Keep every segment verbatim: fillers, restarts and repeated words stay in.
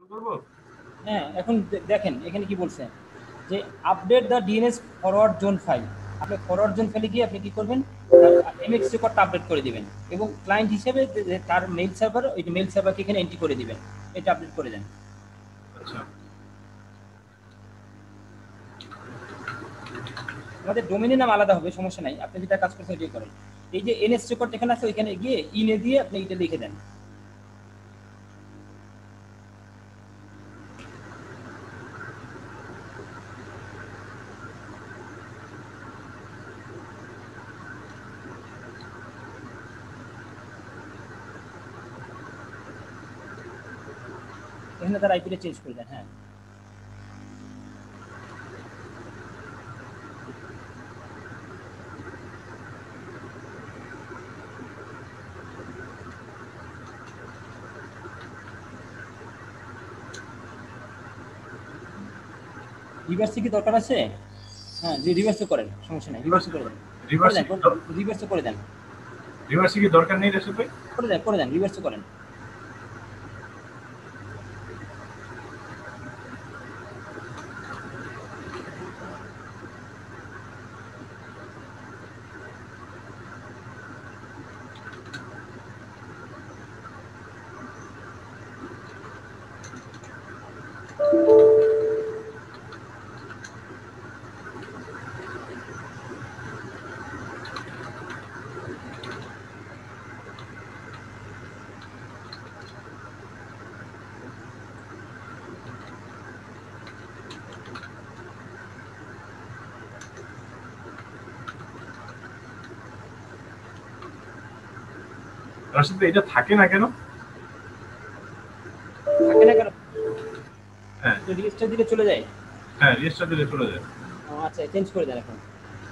করব? হ্যাঁ, এখন দেখেন এখানে কি বলছে যে update the DNS forward zone file. আপনি ফরওয়ার্ড জোন ফাইলে গিয়ে আপনি কি করবেন, এমএক্স রেকর্ডটা আপডেট করে দিবেন এবং ক্লায়েন্ট হিসেবে তার মেইল সার্ভার ওই মেইল সার্ভারকে এখানে এন্ট্রি করে দিবেন, এটা আপডেট করে দেন। আচ্ছা আমাদের ডোমেনের নাম আলাদা হবে, সমস্যা নাই, আপনি যেটা কাজ করছেন ওইটাই করেন। এই যে এনএস রেকর্ড এখানে আছে ওইখানে গিয়ে ইনে দিয়ে আপনি এটা লিখে দেন। এখানে তার আইপিটা চেঞ্জ করে দেন। হ্যাঁ, রিভার্সে কি দরকার আছে? হ্যাঁ, যে রিভার্সও করেন, সমস্যা নাই, রিভার্সও করে দেন, করে রিভার্সিং দেন, রিভার্সও করে দেন, রিভার্সিং কি দরকার নেই রাশিদ ভাই? করে দেন, করে দেন, রিভার্সও করেন। রাশিদ ভাই এটা থাকে না কেন? থাকে না কেন? হ্যাঁ রেজিস্টার দিলে চলে যায়। হ্যাঁ, রেজিস্টার দিলে চলে যায়। ও, আচ্ছা, চেঞ্জ করে দেন এখন।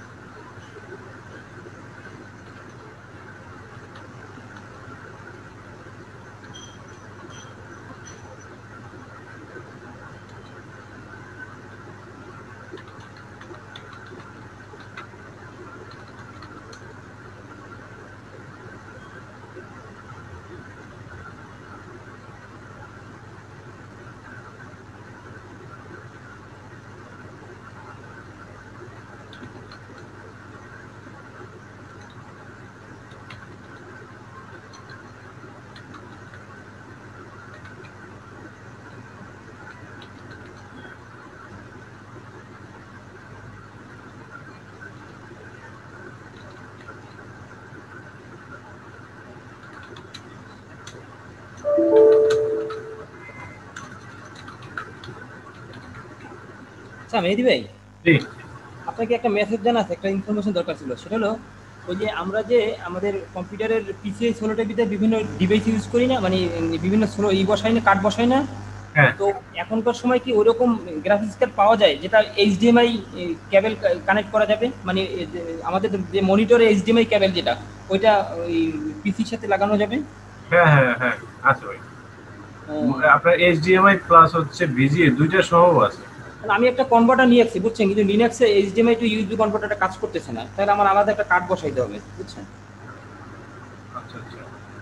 আচ্ছা মেহেদি ভাই, জি আপনাকে একটা মেসেজ জানা আছে, একটা ইনফরমেশন দরকার ছিল। সেটা হলো ওই যে আমরা যে আমাদের কম্পিউটারের পিসি ষোলোটার ভিতরে বিভিন্ন ডিভাইস ইউজ করি না, মানে বিভিন্ন ষোলো ই বসাই না, কার্ড বসাই না। হ্যাঁ তো এখনকার সময় কি ওরকম গ্রাফিক্স কার্ড পাওয়া যায় যেটা এইচডিএমআই কেবল কানেক্ট করা যাবে, মানে এ যে আমাদের যে মনিটরে এইচডিএমআই কেবল যেটা, ওইটা ওই পিসির সাথে লাগানো যাবে? হ্যাঁ হ্যাঁ হ্যাঁ আছে ভাই। আহ, আপনার এইচডিএমআই প্লাস হচ্ছে ভিজিএ দুইটা সহ আছে। তাহলে আমি একটা কনভার্টার নিয়ে আসছি বুঝছেন, কিন্তু লিনাক্সে এইচডিএমআই টু ইউএসবি কনভার্টারটা কাজ করতেছে না, তাহলে আমার আলাদা একটা কার্ড বসাইতে হবে বুঝছেন। আচ্ছা আচ্ছা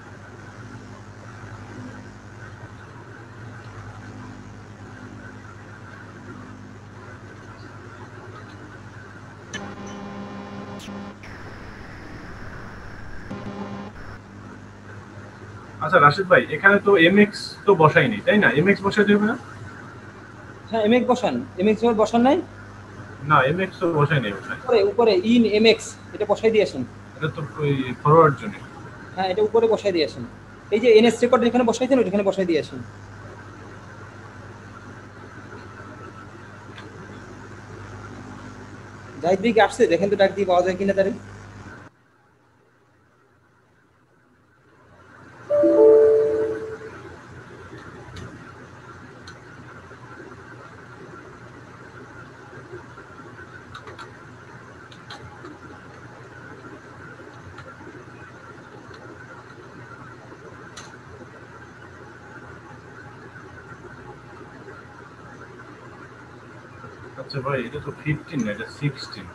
আচ্ছা রাশিদ ভাই, এখানে তো এমএক্স তো বসাইনি তাই না? এমএক্স বসাই দেবে না? হ্যাঁ, এমএক্স বসান, এমএক্স বসান নাই? না এমএক্স তো বসাইনি ওখানে। উপরে উপরে ইন এমএক্স এটা বসাই দিয়ে আসেন। এটা তো ওই ফরওয়ার্ড জন্য। হ্যাঁ, এটা উপরে বসাই দিয়ে আসেন। এই যে এনএস রেকর্ড যেখানে বসাইছেন ওইখানে বসাই দিয়ে আসেন। জাহিদ ভাই কি আসছে? দেখেন তো ডাক দিয়ে পাওয়া যায় কিনা তারে। আচ্ছা ভাই, এটা তো ফিফটিন না, এটা সিক্সটিন।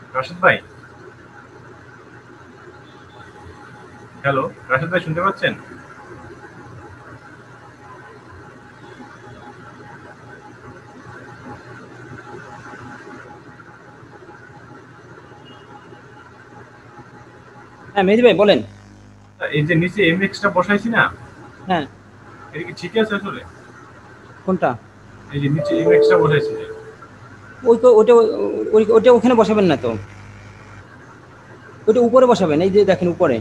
রাশেদ ভাই, হ্যালো রাশেদ ভাই, শুনতে পাচ্ছেন? হ্যাঁ মেহেদি ভাই বলেন। এই যে নিচে এমএক্স টা বসাইছি না, হ্যাঁ এটা কি ঠিক আছে আসলে? কোনটা? এই যে নিচে এমএক্স টা বসাইছি যে, ওই তো ওটা ওই- ওটা ওখানে বসাবেন না তো, ওটা উপরে বসাবেন। এই যে দেখেন উপরে,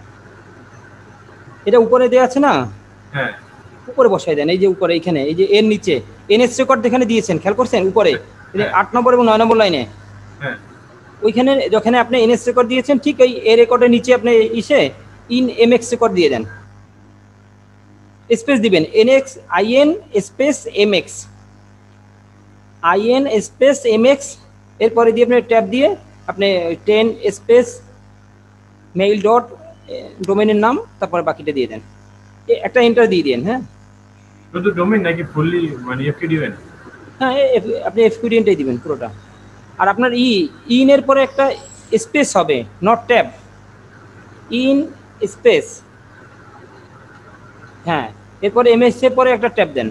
এটা উপরে দেওয়া আছে না, হ্যাঁ উপরে বসাই দেন। এই যে উপরে এইখানে, এই যে এর নিচে এনএস রেকর্ড যেখানে দিয়েছেন, খেয়াল করছেন উপরে এই যে হ্যাঁ আট নম্বর এবং নয় নম্বর লাইনে, হ্যাঁ ওইখানে যেখানে আপনি এনএস রেকর্ড দিয়েছেন ঠিক ওই এ রেকর্ডের নিচে আপনি ইসে ইন এমএক্স রেকর্ড দিয়ে দেন, স্পেস দিবেন NX IN space MX, IN space MX, এরপরে দিয়ে আপনি ট্যাব দিয়ে আপনি টেন স্পেস মেইল ডট ডোমেনের নাম, তারপরে বাকিটা দিয়ে দেন, এ- একটা এন্টার দিয়ে দেন। হ্যাঁ শুধু ডোমেইন নাকি ফুললি মানে এফকে দিবেন? হ্যাঁ এ- এফ- আপনি এফকিউডিএনটাই দিবেন পুরোটা। আর আপনার ই ইনের পরে একটা স্পেস হবে, নট ট্যাব, ইন স্পেস, হ্যাঁ এরপরে এমএক্স এর পরে একটা ট্যাব দেন,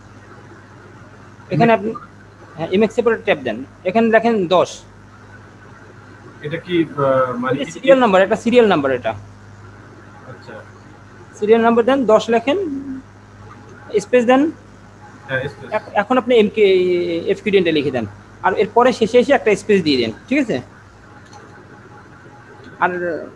এখানে আপনি হ্যাঁ এমএক্স এর পরে ট্যাব দেন, এখানে লেখেন দশ, এটা কি আহ, মানে সিরিয়াল নাম্বার, একটা সিরিয়াল নাম্বার, এটা আচ্ছা সিরিয়াল নাম্বার দেন, দশ লেখেন, স্পেস দেন, হ্যাঁ স্পেস। এখ- এখন আপনি এমকে এফকিউডিএনটা লিখে দেন, আর এরপরে শেষে এসে একটা স্পেস দিয়ে দেন, ঠিক আছে? আর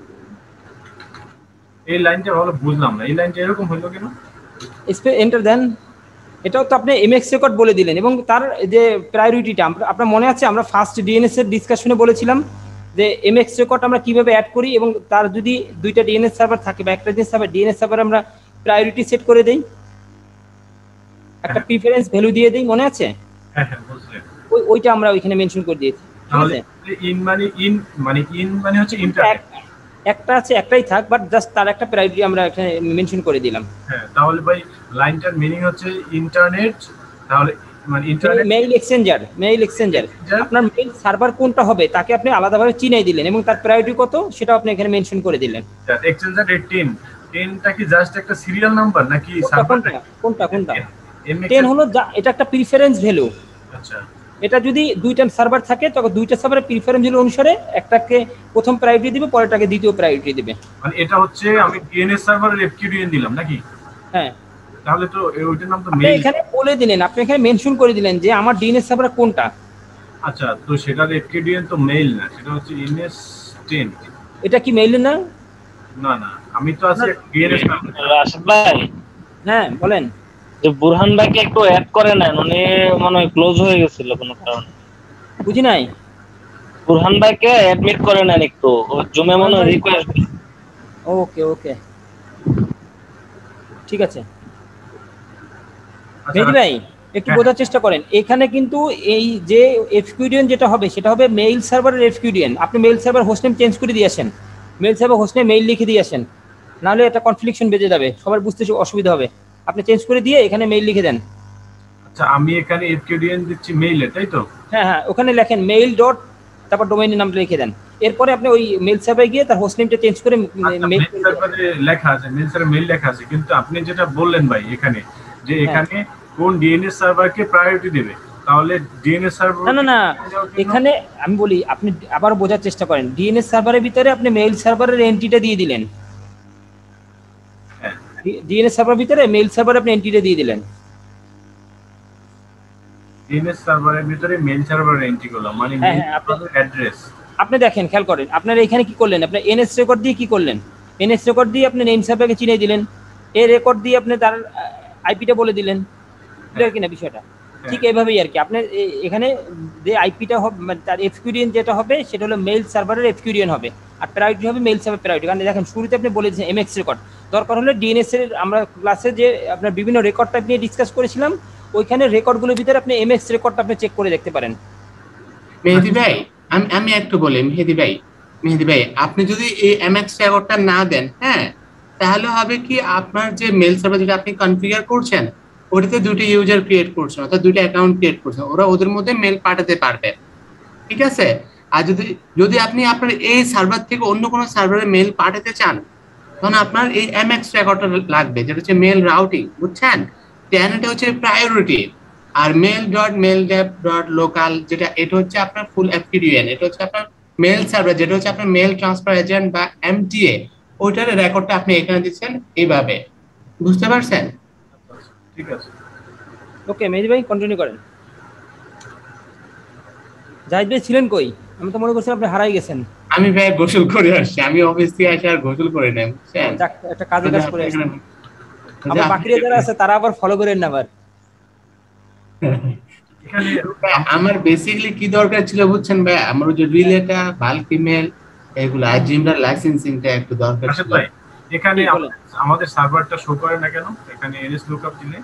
এই লাইনটা ভালো বুঝলাম না, এই লাইনটা এরকম হলো কেন? স্পেস এন্টার দেন, এটাও তো আপনি এমএক্স রেকর্ড বলে দিলেন, এবং তার যে প্রায়োরিটিটা আপনার মনে আছে, আমরা ফার্স্ট ডিএনএস এর ডিসকাশনে বলেছিলাম যে এমএক্স রেকর্ড আমরা কিভাবে অ্যাড করি, এবং তার যদি দুইটা ডিএনএস সার্ভার থাকে বা একটা ডিএনএস সার্ভার ডিএনএস সার্ভার আমরা প্রায়োরিটি সেট করে দেই, একটা প্রিফারেন্স ভ্যালু দিয়ে দেই, মনে আছে? হ্যাঁ হ্যাঁ বুঝলেন। ওই ওইটা আমরা ওইখানে মেনশন করে দিয়েছি, ঠিক তাহলে আছে? ইন মানে ইন মানে ইন মানে হচ্ছে ইন্টারনেট। এক- একটা আছে, একটাই থাক, বাট জাস্ট তার একটা প্রায়োরিটি আমরা এখানে মেনশন করে দিলাম। হ্যাঁ তাহলে ভাই লাইনটার মিনিং হচ্ছে ইন্টারনেট, তাহলে মানে internet mail exchanger, mail exchanger, আপনার মেইল সার্ভার কোনটা হবে তাকে আপনি আলাদাভাবে চিনাই দিলেন, এবং তার প্রায়োরিটি কত সেটা আপনি এখানে মেনশন করে দিলেন। এক্সচেঞ্জার টেন, টেনটা কি জাস্ট একটা সিরিয়াল নাম্বার নাকি কোনটা সার্ভার? কোনটা কোনটা কোনটা এমএক্স টেন হলো যা- এটা একটা প্রিফারেন্স ভ্যালু। আচ্ছা এটা যদি দুইটা সার্ভার থাকে তখন দুইটা সার্ভারের প্রিফারেন্স ভ্যালু অনুসারে একটাকে প্রথম প্রায়োরিটি দিবে, পরেরটাকে দ্বিতীয় প্রায়োরিটি দিবে। মানে এটা হচ্ছে আমি ডিএনএস সার্ভারের এফকিউডিএন দিলাম নাকি? হ্যাঁ তাহলে তো এ- ওইটার নাম তো আপনি মেইল। এখানে বলে দিলেন, আপনি এখানে মেনশন করে দিলেন যে আমার ডিএনএস সার্ভার কোনটা। আচ্ছা তো সেটার এফকিউডিএন তো মেইল না, সেটা হচ্ছে এনএস টেন। এটা কি মেইল না? না না, আমি তো আছি ডিএনএস সার্ভার। রাশেদ ভাই, হ্যাঁ বলেন। যে বুরহান ভাইকে একটু অ্যাড করে নেন, উনি মনে হয় ক্লোজ হয়ে গেছিল কোনো কারণে। বুঝি নাই। বুরহান ভাইকে অ্যাডমিট করে নেন একটু, জুমে মনে হয় রিকোয়েস্ট। ওকে ওকে ঠিক আছে। আচ্ছা, মেহেদি ভাই একটু হ্যাঁ। বোঝার চেষ্টা করেন, এখানে কিন্তু এই যে এফকিউডিএন যেটা হবে সেটা হবে মেইল সার্ভারের এফকিউডিএন। আপনি মেইল সার্ভার হোস্টনেম চেঞ্জ করে দিয়ে আসেন, মেইল সার্ভার হোস্টনেম মেইল লিখে দিয়ে আসেন, নাহলে একটা কনফ্লিকশন বেজে যাবে, সবার বুঝতে অসুবিধা হবে। আপনি চেঞ্জ করে দিয়ে এখানে মেইল লিখে দেন। আচ্ছা আমি এখানে এফকিউডিএন দিচ্ছি মেইলে, তাই তো? হ্যাঁ হ্যাঁ ওখানে লেখেন মেইল ডট, তারপর ডোমেইনের নামটা লিখে দেন, এরপরে আপনি ওই মেইল সার্ভারে গিয়ে তার হোস্টনেমটা চেঞ্জ করে আচ্ছা, মেইল মেইল সার্ভারে লেখা আছে, মেইল সার্ভারে মেইল লেখা আছে, কিন্তু আপনি যেটা বললেন ভাই এখানে যে এখানে কোন ডিএনএস সার্ভারকে প্রায়োরিটি দেবে, তাহলে ডিএনএস সার্ভার না না না এখানে আমি বলি, আপনি আবার বোঝার চেষ্টা করেন, ডিএনএস সার্ভারের ভিতরে আপনি মেইল সার্ভারের এন্ট্রিটা দিয়ে দিলেন, ডিএনএস সার্ভারের ভিতরে মেইল সার্ভারে আপনি এন্ট্রিটা দিয়ে দিলেন। ডিএনএস সার্ভারের ভিতরে মেইল সার্ভারের এন্ট্রি করলাম, মানে হ্যাঁ, মেইল হ্যাঁ, আপনি- সার্ভারের অ্যাড্রেস। আপনি দেখেন, খেয়াল করেন, আপনার এখানে কি করলেন, আপনার এনএস রেকর্ড দিয়ে কি করলেন, এনএস রেকর্ড দিয়ে আপনি নেম সার্ভারকে চিনিয়ে দিলেন, এই রেকর্ড দিয়ে আপনি তার আইপিটা বলে দিলেন, ক্লিয়ার কিনা বিষয়টা? ঠিক এইভাবেই আর কি আপনি এ- এখানে যে আইপিটা হবে, মানে তার এফকিউডিএন যেটা হবে সেটা হলো মেইল সার্ভারের এফকিউডিএন হবে, আর প্রায়োরিটি হবে মেইল সার্ভার প্রায়োরিটি। কারণ দেখেন শুরুতে আপনি বলে দিয়েছেন এমএক্স রেকর্ড, দরকার হলে ডিএনএস এর আমরা ক্লাসে যে আপনার বিভিন্ন রেকর্ড টাইপ নিয়ে ডিসকাস করেছিলাম, ওইখানে রেকর্ডগুলোর ভিতরে আপনি এমএক্স রেকর্ডটা আপনি চেক করে দেখতে পারেন। মেহেদি ভাই, আমি আমি একটু বলি মেহেদি ভাই, মেহেদি ভাই আপনি যদি এই এমএক্স রেকর্ডটা না দেন, হ্যাঁ, তাহলে হবে কি আপনার যে মেল সার্ভার যেটা আপনি কনফিগার করছেন ওটাতে দুটো ইউজার ক্রিয়েট করছেন, অর্থাৎ দুটো অ্যাকাউন্ট ক্রিয়েট করছেন, ওরা ওদের মধ্যে মেল পাঠাতে পারবে, ঠিক আছে? আর যদি যদি আপনি আপনার এই সার্ভার থেকে অন্য কোনো সার্ভারে মেল পাঠাতে চান, তখন আপনার এই এমএক্স রেকর্ডটা লাগবে, যেটা হচ্ছে মেল রাউটিং, বুঝছেন? দেন এটা হচ্ছে প্রায়োরিটি। আর mail dot mail dep dot local, যেটা এটা হচ্ছে আপনার ফুল এফটিডিএন, এটা হচ্ছে আপনার মেল সার্ভার, যেটা হচ্ছে আপনার মেল ট্রান্সফার এজেন্ট বা এমটিএ, ওইটার রেকর্ডটা আপনি এখানে দিচ্ছেন এইভাবে, বুঝতে পারছেন? ঠিক আছে, ওকে মেহেদি ভাই কন্টিনিউ করেন। জাহিদ ভাই ছিলেন কই? আমি তো মনে করছিলাম আপনি হারাই গেছেন। আমি ভাই গোসল করে আসছি, আমি অফিস থেকে আসি আর গোসল করে নেই, বুঝছেন? যাক, একটা কাজে কাজ করে আসছেন। আবার যা- বাকিরা যারা আছে তারা আবার ফলো করেন না আবার। এখানে আমার বেসিক্যালি কি দরকার ছিল বুঝছেন ভাই, আমার ওই যে রিলেটা বাল্ক ইমেল এগুলো আর জিমরা লাইসেন্সিংটা একটু দরকার আচ্ছা ছিল। ভাই, এখানে কি বলেন? আমাদের সার্ভারটা শো করে না কেন? এখানে এনএস লুকআপ দিলে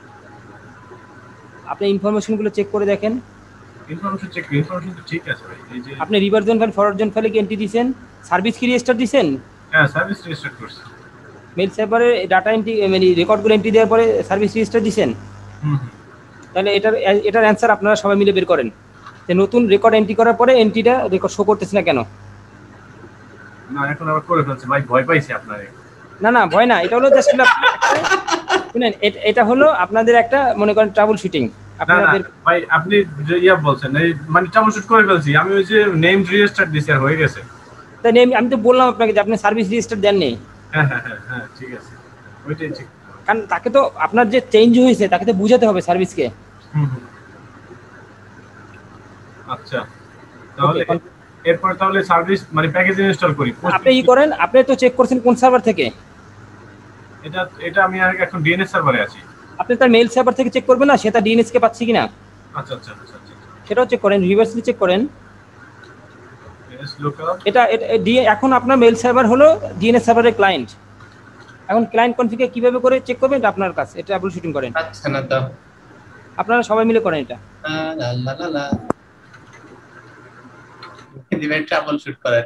আপনি ইনফরমেশনগুলো চেক করে দেখেন। ইনফরমেশন চেক, ইনফরমেশন তো ঠিক আছে ভাই। এই যে আপনি রিভার্জন ফাইল ফরওয়ার্ড ফাইলে কি এন্ট্রি দিয়েছেন? সার্ভিস কি রেজিস্টার দিয়েছেন? হ্যাঁ, সার্ভিস রেজিস্টার করছি। মেল সার্ভারে ডাটা এন্ট্রি মানে রেকর্ডগুলো এন্ট্রি দেওয়ার পরে সার্ভিস রেজিস্টার দিয়েছেন? হুম হুম। তাহলে এটার এটার অ্যান্সার আপনারা সবাই মিলে বের করেন যে নতুন রেকর্ড এন্ট্রি করার পরে এন্ট্রিটা রেকর্ড শো করতেছে না কেন? না, এখন আবার করে ফেলছে ভাই, ভয় পাইছি আপনারে। না না ভয় না, এটা হলো জাস্ট শুনেন, এ- এটা হলো আপনাদের একটা মনে করেন ট্রাবল শুটিং না না আপনাদের। ভাই, আপনি যে ইয়া বলছেন এই মানে ট্রাবল শুট করে ফেলছি আমি, ওই যে নেম রেজিস্টার দিছি আর হয়ে গেছে। তাই নিয়ে আমি তো বললাম আপনাকে যে আপনি সার্ভিস রেজিস্টার দেননি, হ্যাঁ হ্যাঁ হ্যাঁ হ্যাঁ, ঠিক আছে, ওইটাই ঠিক। কারণ তাকে তো আপনার যে চেঞ্জ হয়েছে তাকে তো বুঝাতে হবে সার্ভিসকে। হুম হুম। আচ্ছা, তাহলে Okay, এরপর তাহলে সার্ভিস মানে প্যাকেজ ইনস্টল করি। আপনি ই করেন, আপনি তো চেক করছেন কোন সার্ভার থেকে? এটা এটা আমি আর এখন ডিএনএস সার্ভারে আছি। আপনি তার মেল সার্ভার থেকে চেক করবেন না সেটা ডিএনএস কে পাচ্ছি কিনা, আচ্ছা আচ্ছা আচ্ছা আচ্ছা, সেটাও চেক করেন, রিভার্সলি চেক করেন। NS lookup. এটা এটা ডি- এখন আপনার মেল সার্ভার হলো ডিএনএস সার্ভারের ক্লায়েন্ট। এখন ক্লায়েন্ট কনফিগার কিভাবে করে চেক করবেন এটা আপনার কাছে, এটা ট্রাবল শুটিং করেন, আচ্ছা না তো আপনারা সবাই মিলে করেন এটা। লা লা লা লা দিবে ট্রাবল শুট করার।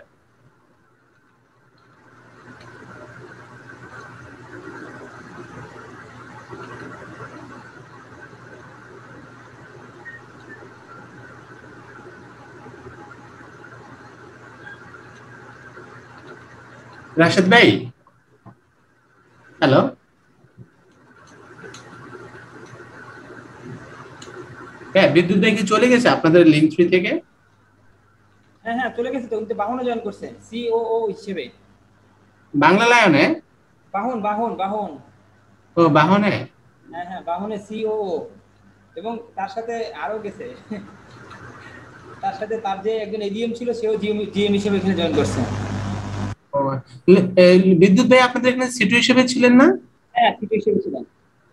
রাশেদ ভাই, হ্যালো, হ্যাঁ বিদ্যুৎ ভাই কি চলে গেছে আপনাদের লিঙ্ক থ্রি থেকে? হ্যাঁ হ্যাঁ চলে গেছে তো, কিন্তু বাহনে জয়েন করছে সিওও হিসেবে। বাংলা লায়নে? বাহন বাহন বাহন ও বাহনে। হ্যাঁ হ্যাঁ বাহনে সিওও, এবং তার সাথে আরো গেছে তার সাথে তার যে একজন এডিএম ছিল সেও জিএম জিএম হিসেবে এখানে জয়েন করছে। ও, এ, বিদ্যুৎ ভাই আপনাদের এখানে সিটু হিসেবে ছিলেন না? হ্যাঁ ঠিক হিসেবে ছিলেন।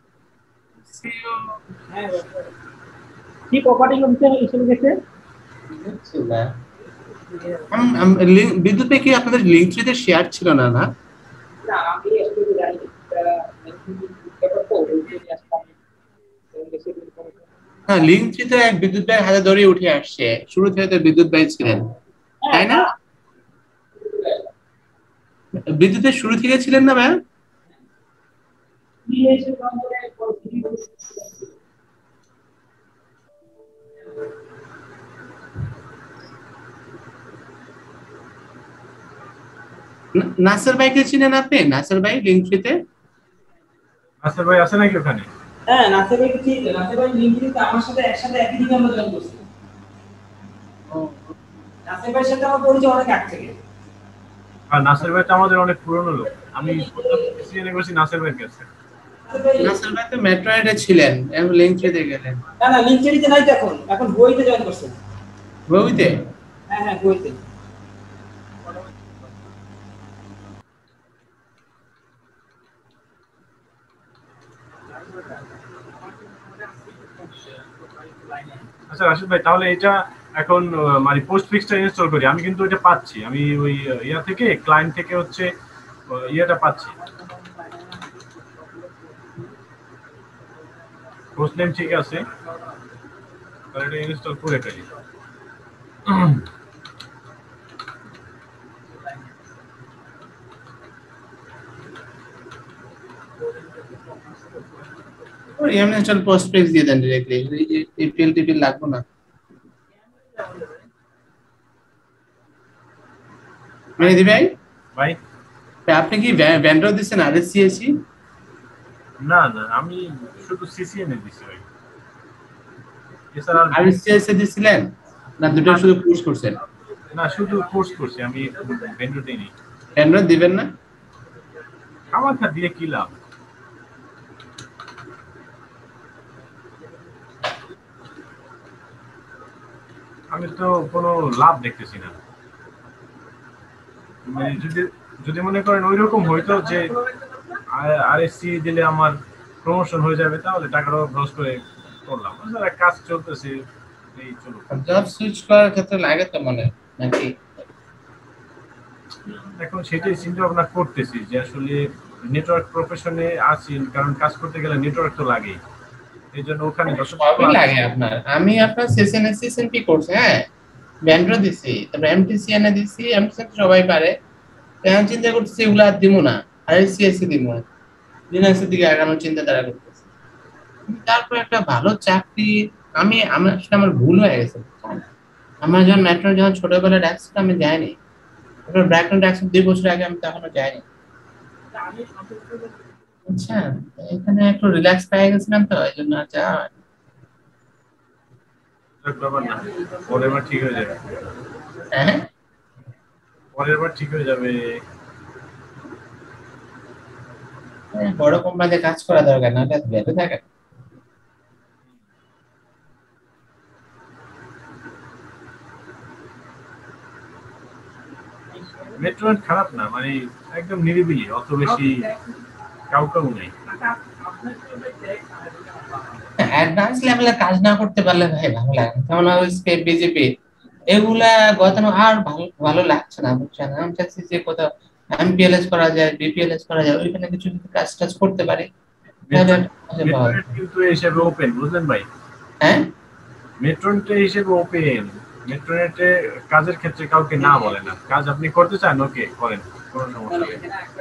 হ্যাঁ কি প্রপার্টি হিসেবে গেছে। আম- আম- লিঙ্ক- বিদ্যুৎ ভাই কি আপনাদের লিঙ্ক থ্রিতে শেয়ার ছিল না? না না আমি আসলে জানি ব্যাপার তো ওই যে আসলাম হ্যাঁ, লিঙ্ক থ্রিতে এক বিদ্যুৎ ভাই হাতে ধরে উঠে আসছে, শুরু থেকে তো বিদ্যুৎ ভাই ছিলেন, তাই না? বিদ্যুৎ ভাই শুরু থেকে ছিলেন না ভাই? না- নাসের ভাইকে চিনেন আপনি? নাসের ভাই লিঙ্ক থ্রিতে? আচ্ছা ভাই, আছে নাকি ওখানে? হ্যাঁ নাসির ভাই কি নাসির ভাই লিংকডিনে আমার সাথে একসাথে একই দিনে আমরা জয়েন করছি। নাসির ভাইয়ের সাথে আমার পরিচয় অনেক আগে থেকে। আর নাসির ভাই তো আমাদের অনেক পুরনো লোক, আমি প্রথম সিএনএ করছি নাসির ভাইয়ের কাছে। নাসির ভাই নাসের ভাই তো মেট্রোয়েডে ছিলেন, এখন লিঙ্ক থ্রিতে গেলেন। না না লিংকডিনে নাই তো এখন, এখন বইতে জয়েন করছে। বইতে? হ্যাঁ হ্যাঁ বইতে। আচ্ছা রাশিদ ভাই, তাহলে এটা এখন আহ, মানে পোস্ট ফিক্সটা ইনস্টল করি। আমি কিন্তু এটা পাচ্ছি, আমি ওই আহ, ইয়া থেকে ক্লায়েন্ট থেকে হচ্ছে আহ, ইয়েটা পাচ্ছি, পোস্ট নেম ঠিক আছে, তাহলে এটা ইনস্টল করে ফেলি। এমনি চল পোস্ট পেজ দিয়ে দেন ডিরেক্টলি, এই যে টিপিএল টিপিএল লাগবে না। মেহেদি ভাই ভাই তা আপনি কি ভেন্ডর দিচ্ছেন আরএসসিএসি? না না আমি শুধু সিসিএন এ দিছি ভাই, এছাড়া আর- আরএসসিএসি দিছিলেন না দুটো শুধু কোর্স করছেন? না শুধু কোর্স করছি আমি, ভেন্ডর দিইনি। ভেন্ডর দিবেন না? আমার কা দিয়ে কি লাভ? আমি তো কোনো লাভ দেখতেছি না। মানে যদি যদি মনে করেন ওই রকম হইতো যে আরএসসি দিলে আমার প্রমোশন হয়ে যাবে, তাহলে টাকাটা খরচ করে করলাম। আসলে কাজ চলতেছে, এই চলুক। জব সুইচ করার ক্ষেত্রে লাগে তো মনে হয়, নাকি? এখন সেটাই চিন্তা ভাবনা করতেছি যে আসলে নেটওয়ার্ক প্রফেশনে আছি, কারণ কাজ করতে গেলে নেটওয়ার্ক তো লাগেই, এই জন্য ওখানে সবই লাগে আপনার। আমি আপনার সেশন এসএসএনপি কোর্স, হ্যাঁ ভেন্ডর দিছি, তারপর এমটিসিএন এ দিছি, এমটিসিএন সবাই পারে। এখন চিন্তা করতেছি এগুলা আর দিব না, আরএসসিএসি দিব না, লিনাক্সের দিকে আগানোর চিন্তা তারা করতেছে। তারপর একটা ভালো চাকরি, আমি আমার আসলে আমার ভুল হয়ে গেছে। আমার যখন মেট্রো যখন ছোটবেলায় ডাকছিল আমি যাইনি, তারপর ব্র্যাকটন ডাকছিল দুই বছর আগে, আমি তখনও যাইনি। আচ্ছা, এখানে একটু রিল্যাক্স পেয়ে গেছিলাম তো এই জন্য আর যাওয়া হয়নি। ব্যাপার না, পরের বার ঠিক হয়ে যাবে। হ্যাঁ পরের বার ঠিক হয়ে যাবে। বড় কোম্পানিতে কাজ করা দরকার, না বেঁচে থাকে। মেট্রো খারাপ না, মানে একদম নিরিবিলি, অত বেশি কাউ কাউ নেই। অ্যাডভান্স লেভেলে কাজ না করতে পারলে ভাই ভালো লাগে না, যেমন স্পেস বিজেপি এগুলা গতানো আর ভালো ভালো লাগছে না, বুঝছেন? আমি চাচ্ছি যে কোথাও এমপিএলএস করা যায়, বিপিএলএস করা যায়, ওইখানে কিছু যদি কাজ টাজ করতে পারি তাহলে একটা মজা পাওয়া যায়। মেট্রোনেট কিন্তু এই হিসেবে ওপেন, বুঝলেন ভাই? হ্যাঁ মেট্রোনেট এই হিসেবে ওপেন। মেট্রোনেটে কাজের ক্ষেত্রে কাউকে না বলে না, কাজ আপনি করতে চান ওকে করেন, কোনো সমস্যা নেই।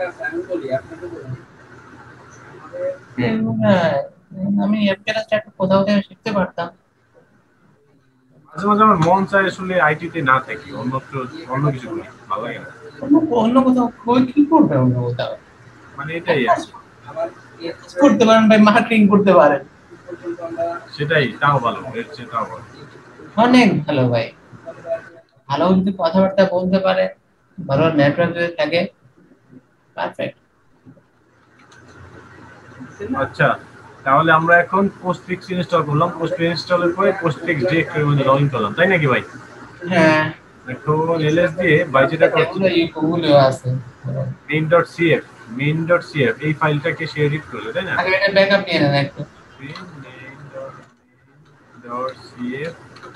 এগুলা, আমি এমপিএলএস একটা কোথাও থেকে শিখতে পারতাম। মাঝে মাঝে আমার মন চায় আসলে আইটিতে না থাকি, অন্যত্র অন্য কিছু করি, ভালো লাগে না। অন্য অন্য কোথাও কই কি করবে, অন্য কোথাও মানে এটাই আর কি। করতে পারেন ভাই, মার্কেটিং করতে পারেন, সেটাই, তাও ভালো, এর চেয়ে তাও ভালো। অনেক ভালো ভাই। ভালো যদি কথাবার্তা বলতে পারে, ভালো নেটওয়ার্ক যদি থাকে, পারফেক্ট। আচ্ছা, তাহলে আমরা এখন পোস্টফিক্স ইনস্টল করলাম, পোস্ট ইনস্টলের পরে পোস্টফিক্স ডিরেক্টরির মধ্যে লগ ইন করলাম, তাই নাকি ভাই? হ্যাঁ এখন এলএস দিয়ে ভাই যেটা করছি, এগুলো এই গুগলেও আছে। main.cf main.cf এই ফাইলটাকে সে এডিট করবে, তাই না? আগে এটা ব্যাকআপ নিয়ে নেন একটু। main.cf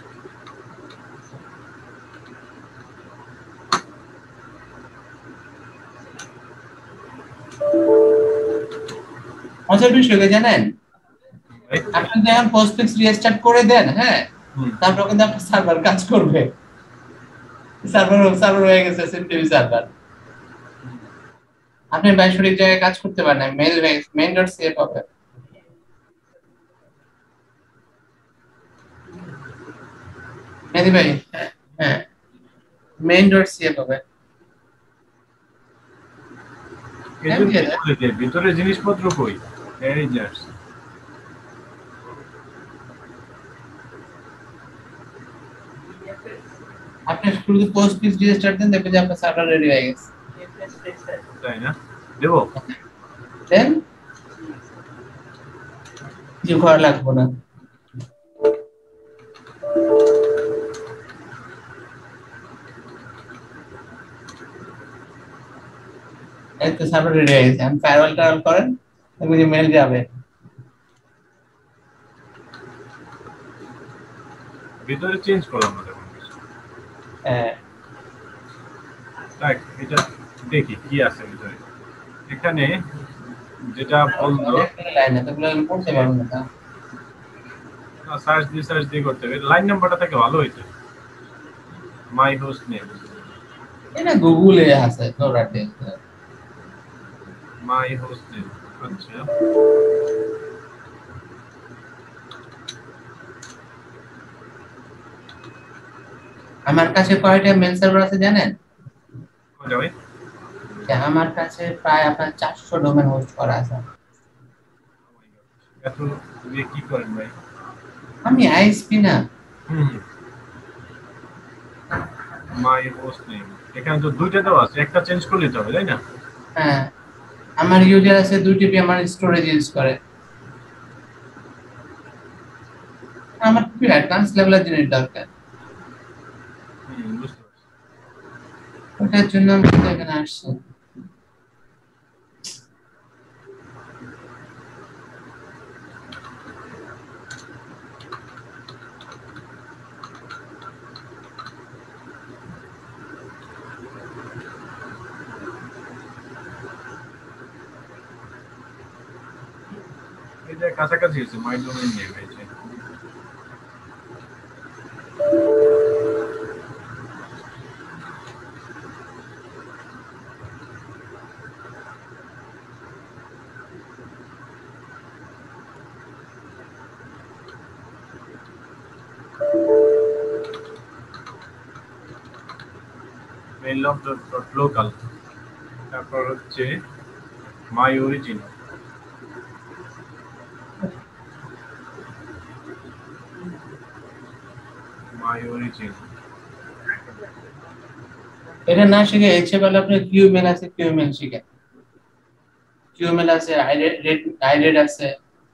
মজার বিষয় কি জানেন, আপনি যখন পোস্টফিক্স রিস্টার্ট করে দেন, হ্যাঁ তারপর কিন্তু আপনার সার্ভার কাজ করবে। সার্ভার সার্ভার হয়ে গেছে সিমটিভি সার্ভার, আপনি বাইশরিক জায়গায় কাজ করতে পারেন না। মেইল main.cf হবে। মেহেদি ভাই, হ্যাঁ main.cf হবে। ভিতরে জিনিসপত্র কই? এই জাস্ট আপনি শুধু পোস্টফিক্স রিস্টার্ট দেন, দেখবেন যে আপনার সার্ভার রেডি হয়ে গেছে, তাই না? দেবো? দেন কিছু করা লাগবে না। এই তো সার্ভার রেডি হয়ে গেছে, আমি ফায়ারওয়াল টাওয়াল করেন, দেখবেন যে মেল যাবে। ভিতরে চেঞ্জ করলাম না তেমন কিছু। হ্যাঁ দেখ, এটা দেখি কি আছে ভিতরে। এখানে যেটা বললো, লাইন এতগুলো আমি পড়তে পারবো না। সার্চ দিয়ে সার্চ দিয়ে করতে হবে, লাইন নাম্বারটা থাকে ভালো হইতো। মাই হোস্ট নেম, এটা গুগলে আছে তোরাতে। মাই হোস্ট নেম, আচ্ছা আমার কাছে কয়টা মেল সার্ভার আছে জানেন? ভাই আমার কাছে প্রায় আপনার চারশো ডোমেন হোস্ট করা আছে। এত দিয়ে কি করেন ভাই? আমি আইএসপি না। হুম মাই হোস্ট নেম এখানে তো দুইটা দেওয়া আছে, একটা চেঞ্জ করলে তো হবে তাই না? হ্যাঁ, আমার ইউজার আছে দুই টিবি আমার স্টোরেজ ইউজ করে। আমার খুবই অ্যাডভান্স লেভেলের জিনিস দরকার, হুম বুঝতে পারছি। ওটার জন্য আমি তো এখানে আসছি। এটা কাছাকাছি আছে মাই ডোমেইন নেম হয়েছে। মেইনলগ ডট লোকাল, তারপর হচ্ছে মাই অরিজিন, মাই অরিজিন এটা না শিখে ইচ্ছে করলে আপনার কিউএমএল আছে, কিউএমএল শিখে। কিউএমএল আছে, আইরেড আইরেড আছে,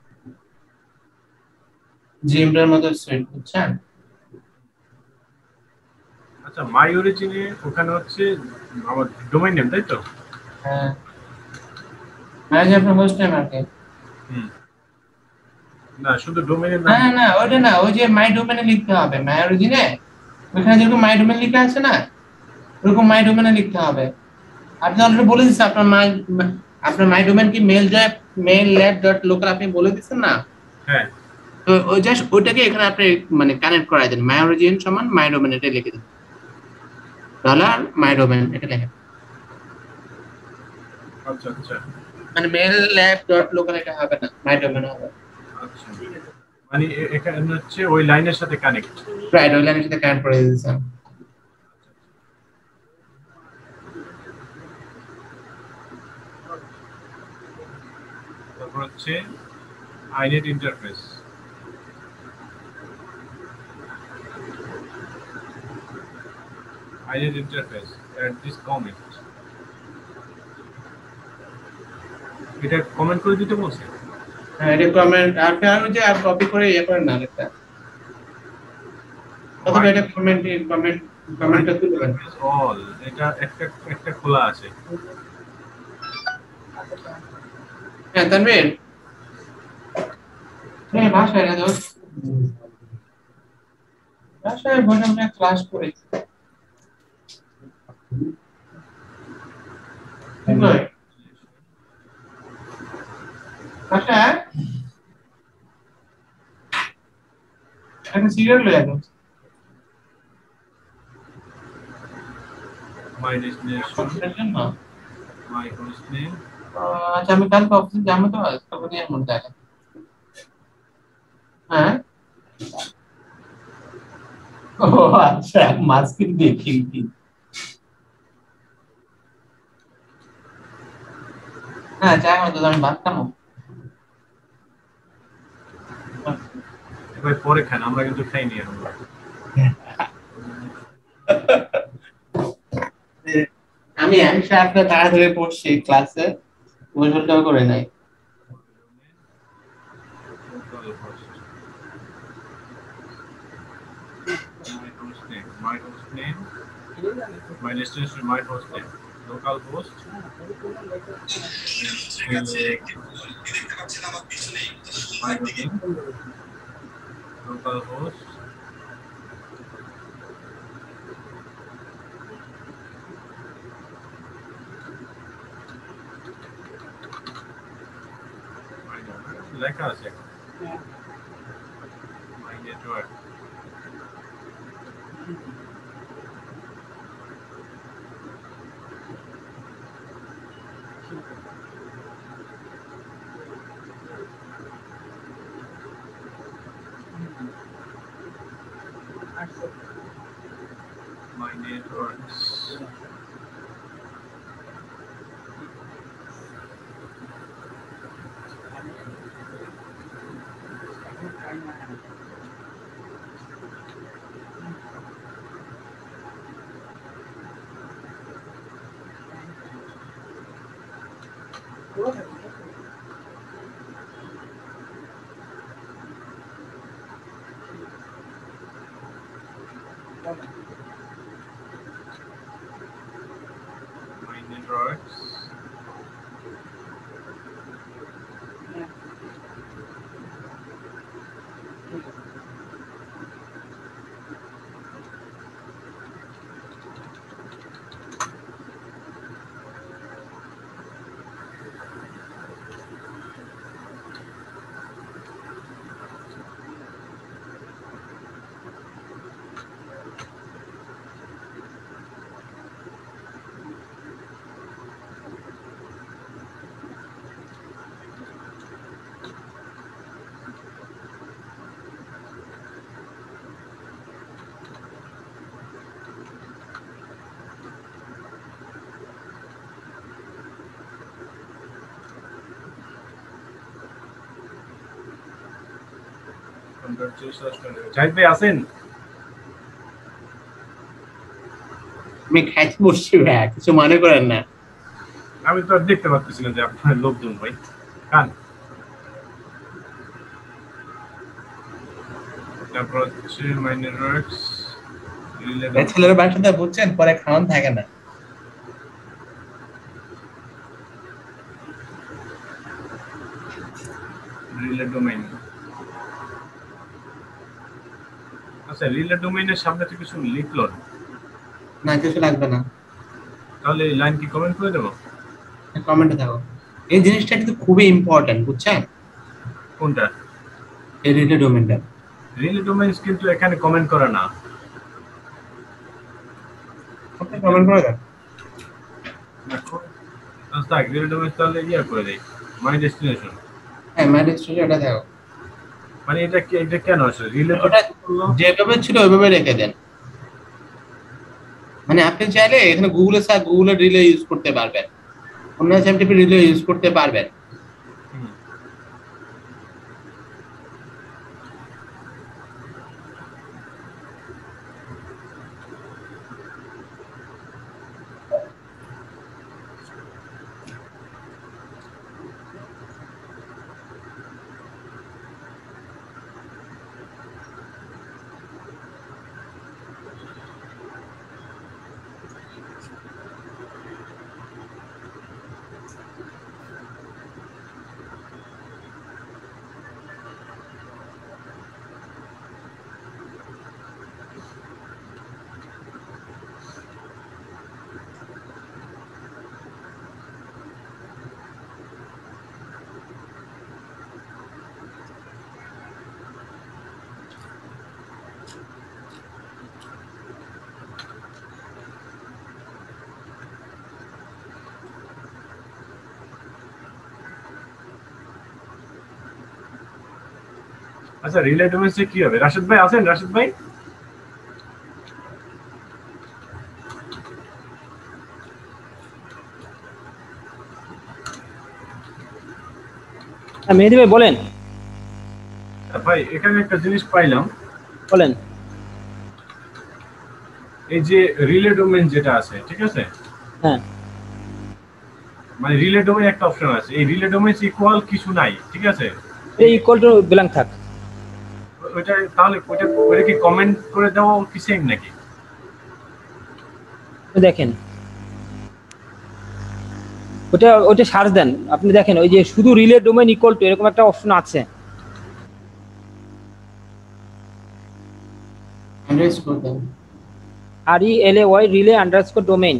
জিমটার মতো সুইট, বুঝছেন? আচ্ছা মাই অরিজিনে ওখানে হচ্ছে আমার ডোমেইন নেম তাই তো? হ্যাঁ, মানে আপনার হোস্ট নেম আর কি। হুম না শুধু ডোমেইনের না নাম। না না, ওটা না, ওই যে মাই ডোমেনে লিখতে হবে মাই অরিজিনে, ওখানে যেরকম মাই ডোমেন লেখা আছে না, ওরকম মাই ডোমেনে লিখতে হবে। আপনি অলরেডি বলে দিচ্ছেন আপনার মাই আপনার মাই ডোমেন কি mail lab mail lab dot local, আপনি বলে দিচ্ছেন না? হ্যাঁ তো ওই জাস্ট ওইটাকে এখানে আপনি মানে কানেক্ট করাই দেন, মাই অরিজিন সমান মাই ডোমেন, এটা লিখে দিন, ডলার মাই ডোমেন এটা লিখে। আচ্ছা আচ্ছা মানে মেল ল্যাব ডট লোকাল এটা হবে না, মাই ডোমেন হবে। আচ্ছা মানে এ- এখানে হচ্ছে ওই লাইনের সাথে কানেক্ট। রাইট, ওই লাইনের সাথে কানেক্ট করে দিয়েছেন। তারপর হচ্ছে inet interface, inet interface at this comment, এটা কমেন্ট করে দিতে বলছে। হ্যাঁ, এটা কমেন্ট আর ফের যে আর কপি করে ইয়ে করেন না এটা, অথবা এটা কমেন্ট কমেন্ট কমেন্টটা তুলবেন। অল এটা একটা একটা খোলা আছে। হ্যাঁ তানভীর, হ্যাঁ ভাষায় না দোস্ত, ভাষায় বসে আমরা ক্লাস করি। ভাষা একটা সিরিয়াল লয়ে যাও। মাই ডেস্টিনেশন, কনফিডেন্স না। My host name. আচ্ছা আমি কালকে অফিসে যাবো তো, তখন নিয়ে মন দেখে। হ্যাঁ, ও আচ্ছা, মাস্কিং দেখি কি। হ্যাঁ চাই মতো আমি ভাত খাবো। এবার পরে খান, আমরা কিন্তু খাইনি এখন। আমি একশো একটা তাড়াতাড়ি পড়ছি ক্লাসে, গোসলটাও করে নাই। My host name, my host name, my destination, my host name, local host, my domain, local host, my domain, লেখা আছে my network, my networks, My networks. Zahid ভাই আছেন? আমি খাইতে বসছি ভাই, কিছু মনে করেন না। আমি তো আর দেখতে পাচ্ছি না যে আপনার লোকজন ভাই কান। তারপর হচ্ছে মাই নেটওয়ার্কস ছেলের বাসাটা বুঝছেন, পরে খাওয়ান থাকে না। Relay domain. আচ্ছা, রিলে ডোমেইনের সামনে তো কিছু লিখলো না, কিছু লাগবে না। তাহলে এই লাইন কি কমেন্ট করে দেবো? কমেন্টে থাকো। এই জিনিসটা কিন্তু খুবই ইম্পর্টেন্ট, বুঝছেন? কোনটা? এই রিলে ডোমেইনটা। রিলে ডোমেইনস কিন্তু এখানে কমেন্ট করা না। আপনি কমেন্ট করে দেন। দেখো, আচ্ছা রিলে ডোমেইনস তাহলে ইয়া করে দেই, মাই ডেস্টিনেশন। হ্যাঁ, মাই ডেস্টিনেশন এটা দেখো। মানে এটা কি, এটা কেন আসলে রিলে তো ওটা যেভাবে ছিল ওইভাবে রেখে দেন। মানে আপনি চাইলে এখানে গুগলে সার্চ, গুগলে রিলে ইউজ করতে পারবেন, অন্য এসএমটিপি রিলে ইউজ করতে পারবেন। আচ্ছা রিলে ডোমেইনসে কি হবে? রাশিদ ভাই আছেন? রাশিদ ভাই মেহেদি ভাই বলেন। ভাই এখানে একটা জিনিস পাইলাম, বলেন। এই যে রিলে ডোমেইন যেটা আছে, ঠিক আছে? হ্যাঁ, মানে রিলে ডোমেইন একটা অপশন আছে, এই রিলে ডোমেইনস ইকুয়াল কিছু নাই, ঠিক আছে? এই ইকুয়াল টু ব্ল্যাঙ্ক থাক। ওইটা তাহলে ওইটা ওইটা কি কমেন্ট করে দেওয়া কি সেম নাকি? দেখেন ওটা ওটা সার্চ দেন, আপনি দেখেন ওই যে শুধু রিলে ডোমেইন ইকুয়াল টু এরকম একটা অপশন আছে। আন্ডারস্কোর দেন, আর E L A Y relay underscore domain.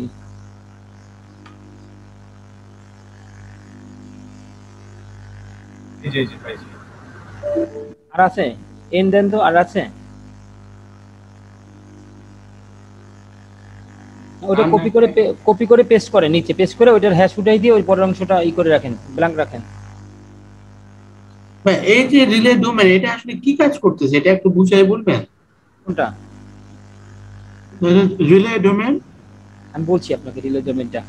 এই যে এই যে পাইছি। আর আছে এন দেন তো, আর আছে ওটা কপি করে কপি করে পেস্ট করে নিচে পেস্ট করে ওইটার হ্যাশ উঠাই দিয়ে ওই পরের অংশটা ই করে রাখেন, ব্ল্যাঙ্ক রাখেন। ভাই এই যে রিলে ডোমেইন এটা আসলে কি কাজ করতেছে এটা একটু বুঝাই বলবেন? কোনটা রিলে ডোমেইন? আমি বলছি আপনাকে রিলে ডোমেইনটা।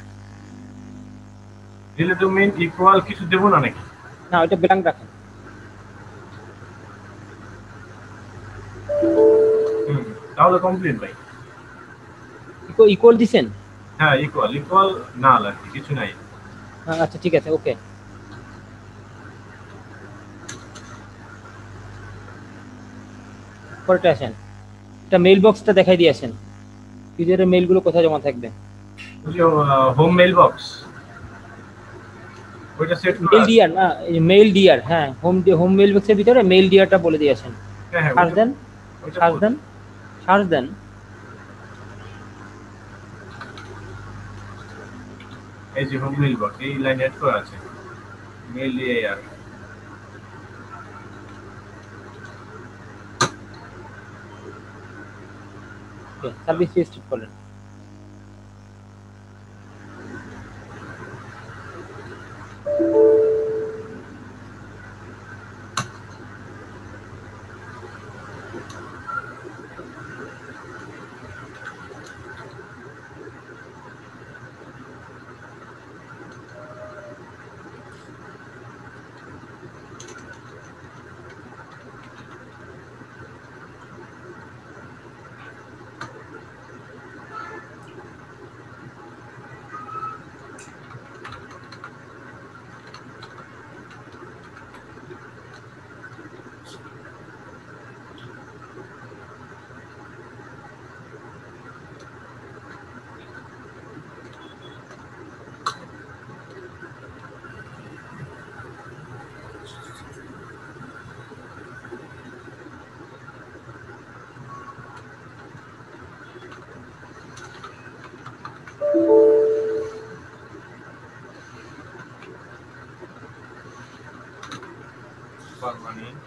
রিলে ডোমেইন ইকুয়াল কিছু দেব না নাকি? না, ওইটা ব্ল্যাঙ্ক রাখেন। হুম, তাহলে কমপ্লিট ভাই। ইকুয়াল দিছেন? হ্যাঁ ইকুয়াল ইকুয়াল না লাগবে কিছু নাই। আচ্ছা ঠিক আছে, ওকে। পরেরটা আসেন, এটা মেইল বক্সটা দেখাই দিয়ে আসেন, ইউজারের মেইলগুলো কোথায় জমা থাকবে। ওই যে হোম মেইল বক্স ওইটা সেট করা মেইল আছে। ডিয়ার না, মেইল ডিয়ার, হ্যাঁ হোম হোম মেইল বক্সের ভিতরে মেইল ডিয়ারটা বলে দিয়ে আসেন। হ্যাঁ হ্যাঁ সার্চ ওইটা দেন, ওইটা সার্চ দেন, সার্চ দেন। এই যে হোম মেইল বক্স এই লাইন এড করা আছে, মেইল দিয়ে আর সার্ভিস রেজিস্ট্রেট করেন। Permanent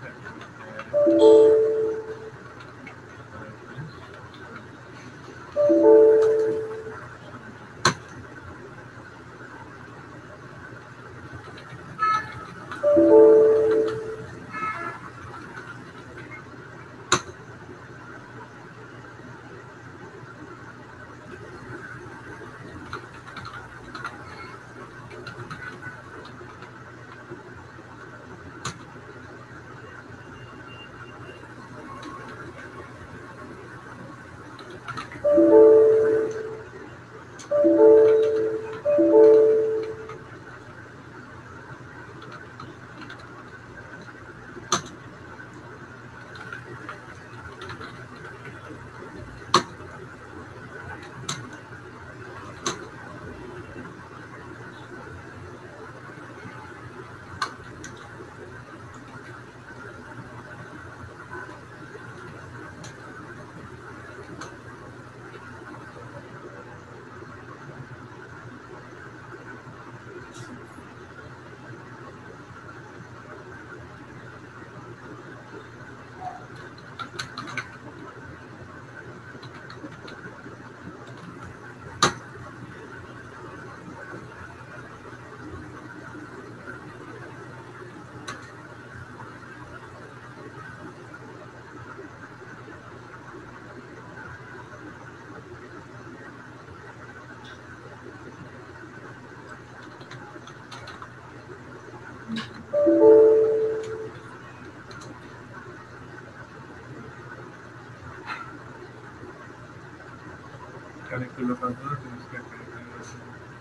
connect to local server to this connect to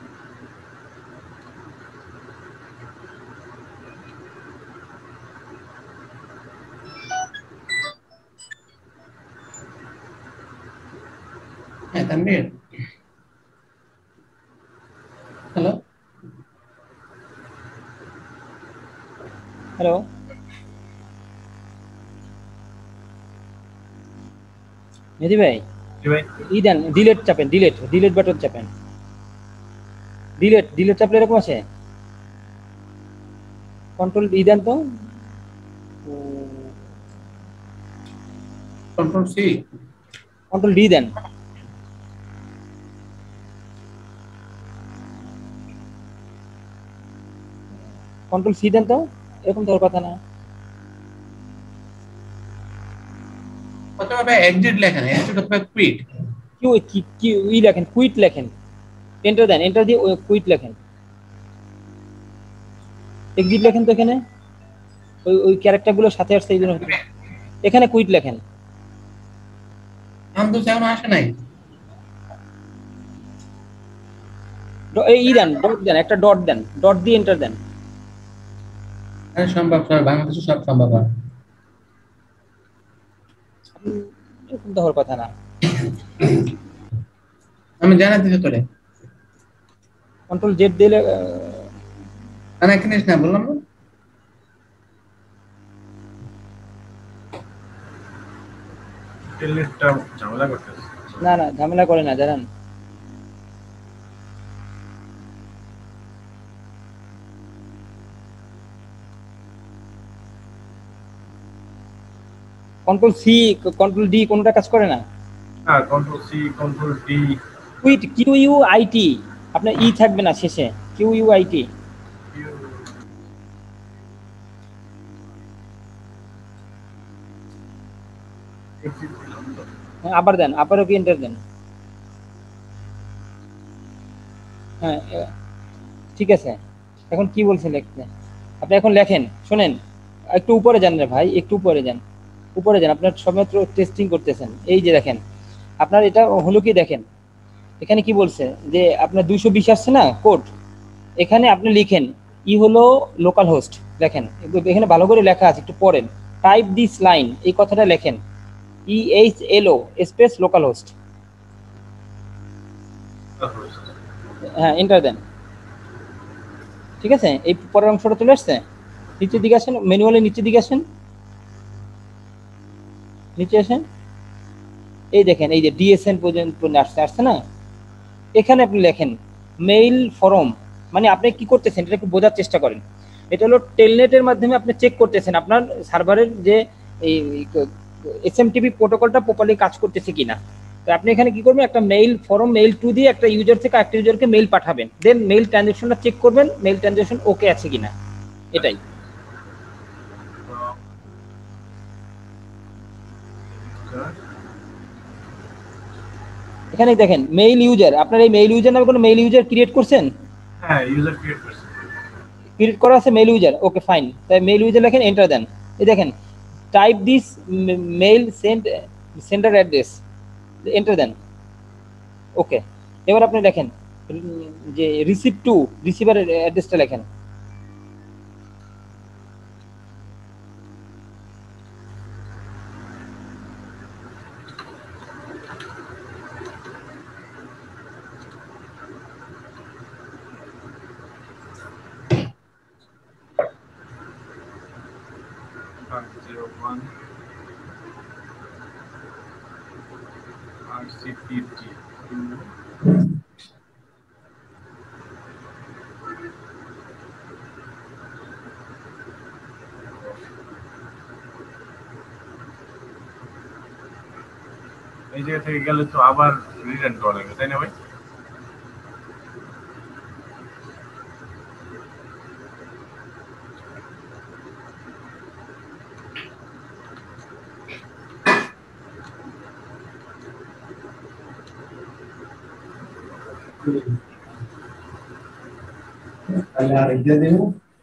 হ্যাঁ তানভীর, হ্যালো হ্যালো, মেহেদি ভাই জি ভাই ই দেন, ডিলেট চাপেন, ডিলেট ডিলেট বাটন চাপেন, ডিলেট ডিলেট চাপলে এরকম আছে, কন্ট্রোল ই দেন তো, কন্ট্রোল সি, কন্ট্রোল ডি দেন, কন্ট্রোল সি দেন তো, এরকম তোর কথা না, অথবা এক্সিট লেখেন, এক্সিট অথবা কুইট, কি ওই কি কি ই লেখেন, কুইট লেখেন, এন্টার দেন, এন্টার দিয়ে কুইট লেখেন, এক্সিট লেখেন তো এখানে, ওই ওই ক্যারেক্টারগুলোর সাথে আসছে এই জন্য, এখানে কুইট লেখেন, আম তো যেমন আসে নাই, এই ই দেন, ডট দেন, একটা ডট দেন, ডট দিয়ে এন্টার দেন, সম্ভব, বাংলাদেশে সব সম্ভব হয়। এরকম তো হওয়ার কথা না। আমি জানাতে দিতে তোরে কন্ট্রোল জেড দিলে আমি এখানে না বললাম না টেলনেটটা ঝামেলা করতেছে। না না ঝামেলা করে না জানেন। কন্ট্রোল সি কন্ট্রোল ডি কোনটা কাজ করে না? হ্যাঁ, control C control D quit Q U I T আপনার ই থাকবে না শেষে, কিউ ইউ আই টি। হ্যাঁ আবার দেন, আবারও কি এন্টার দেন। হ্যাঁ ঠিক আছে, এখন কি বলছেন লিখতে? আপনি এখন লেখেন, শোনেন একটু উপরে যান রে ভাই, একটু উপরে যান, উপরে যান। আপনার সবেমাত্র টেস্টিং করতেছেন, এই যে দেখেন আপনার এটা হলো কি দেখেন, এখানে কি বলছে যে আপনার দুইশো বিশ আসছে না কোড, এখানে আপনি লিখেন ই হলো লোকাল হোস্ট। দেখেন এখানে ভালো করে লেখা আছে, একটু পড়েন। টাইপ দিস লাইন, এই কথাটা লেখেন E H L O space localhost. হ্যাঁ এন্টার দেন। ঠিক আছে, এই পরের অংশটা চলে আসছে। নিচের দিকে আসেন, ম্যানুয়ালি নিচের দিকে আসেন, নিচে আসেন। এই দেখেন এই যে ডিএসএন পর্যন্ত আসছে, আসছে না? এখানে আপনি লেখেন মেইল ফরম, মানে আপনি কি করতেছেন এটা একটু বোঝার চেষ্টা করেন। এটা হলো টেলনেটের মাধ্যমে আপনি চেক করতেছেন আপনার সার্ভারের যে এই এসএমটিপি প্রোটোকলটা প্রপারলি কাজ করতেছে কিনা। তো আপনি এখানে কি করবেন, একটা মেইল ফরম মেইল টু দিয়ে একটা ইউজার থেকে একটা ইউজারকে মেইল পাঠাবেন, দেন মেইল ট্রানজাকশনটা চেক করবেন মেইল ট্রানজাকশন ওকে আছে কিনা, এটাই। এখানে দেখেন মেইল ইউজার, আপনার এই মেইল ইউজার নামে কোনো মেইল ইউজার ক্রিয়েট করছেন? হ্যাঁ, ইউজার ক্রিয়েট করছি। ক্রিয়েট করা আছে মেইল ইউজার, ওকে ফাইন। তাই মেইল ইউজার লেখেন, এন্টার দেন। এই দেখেন type this mail send sender address, enter দেন। ওকে, এবার আপনি দেখেন যে রিসিভ টু রিসিভারের অ্যাড্রেসটা লেখেন। zero one R C fifty এই জায়গা থেকে গেলে তো আবার রিটার্ন করা লাগবে, তাই না ভাই? তাহলে আরেকটা দেব।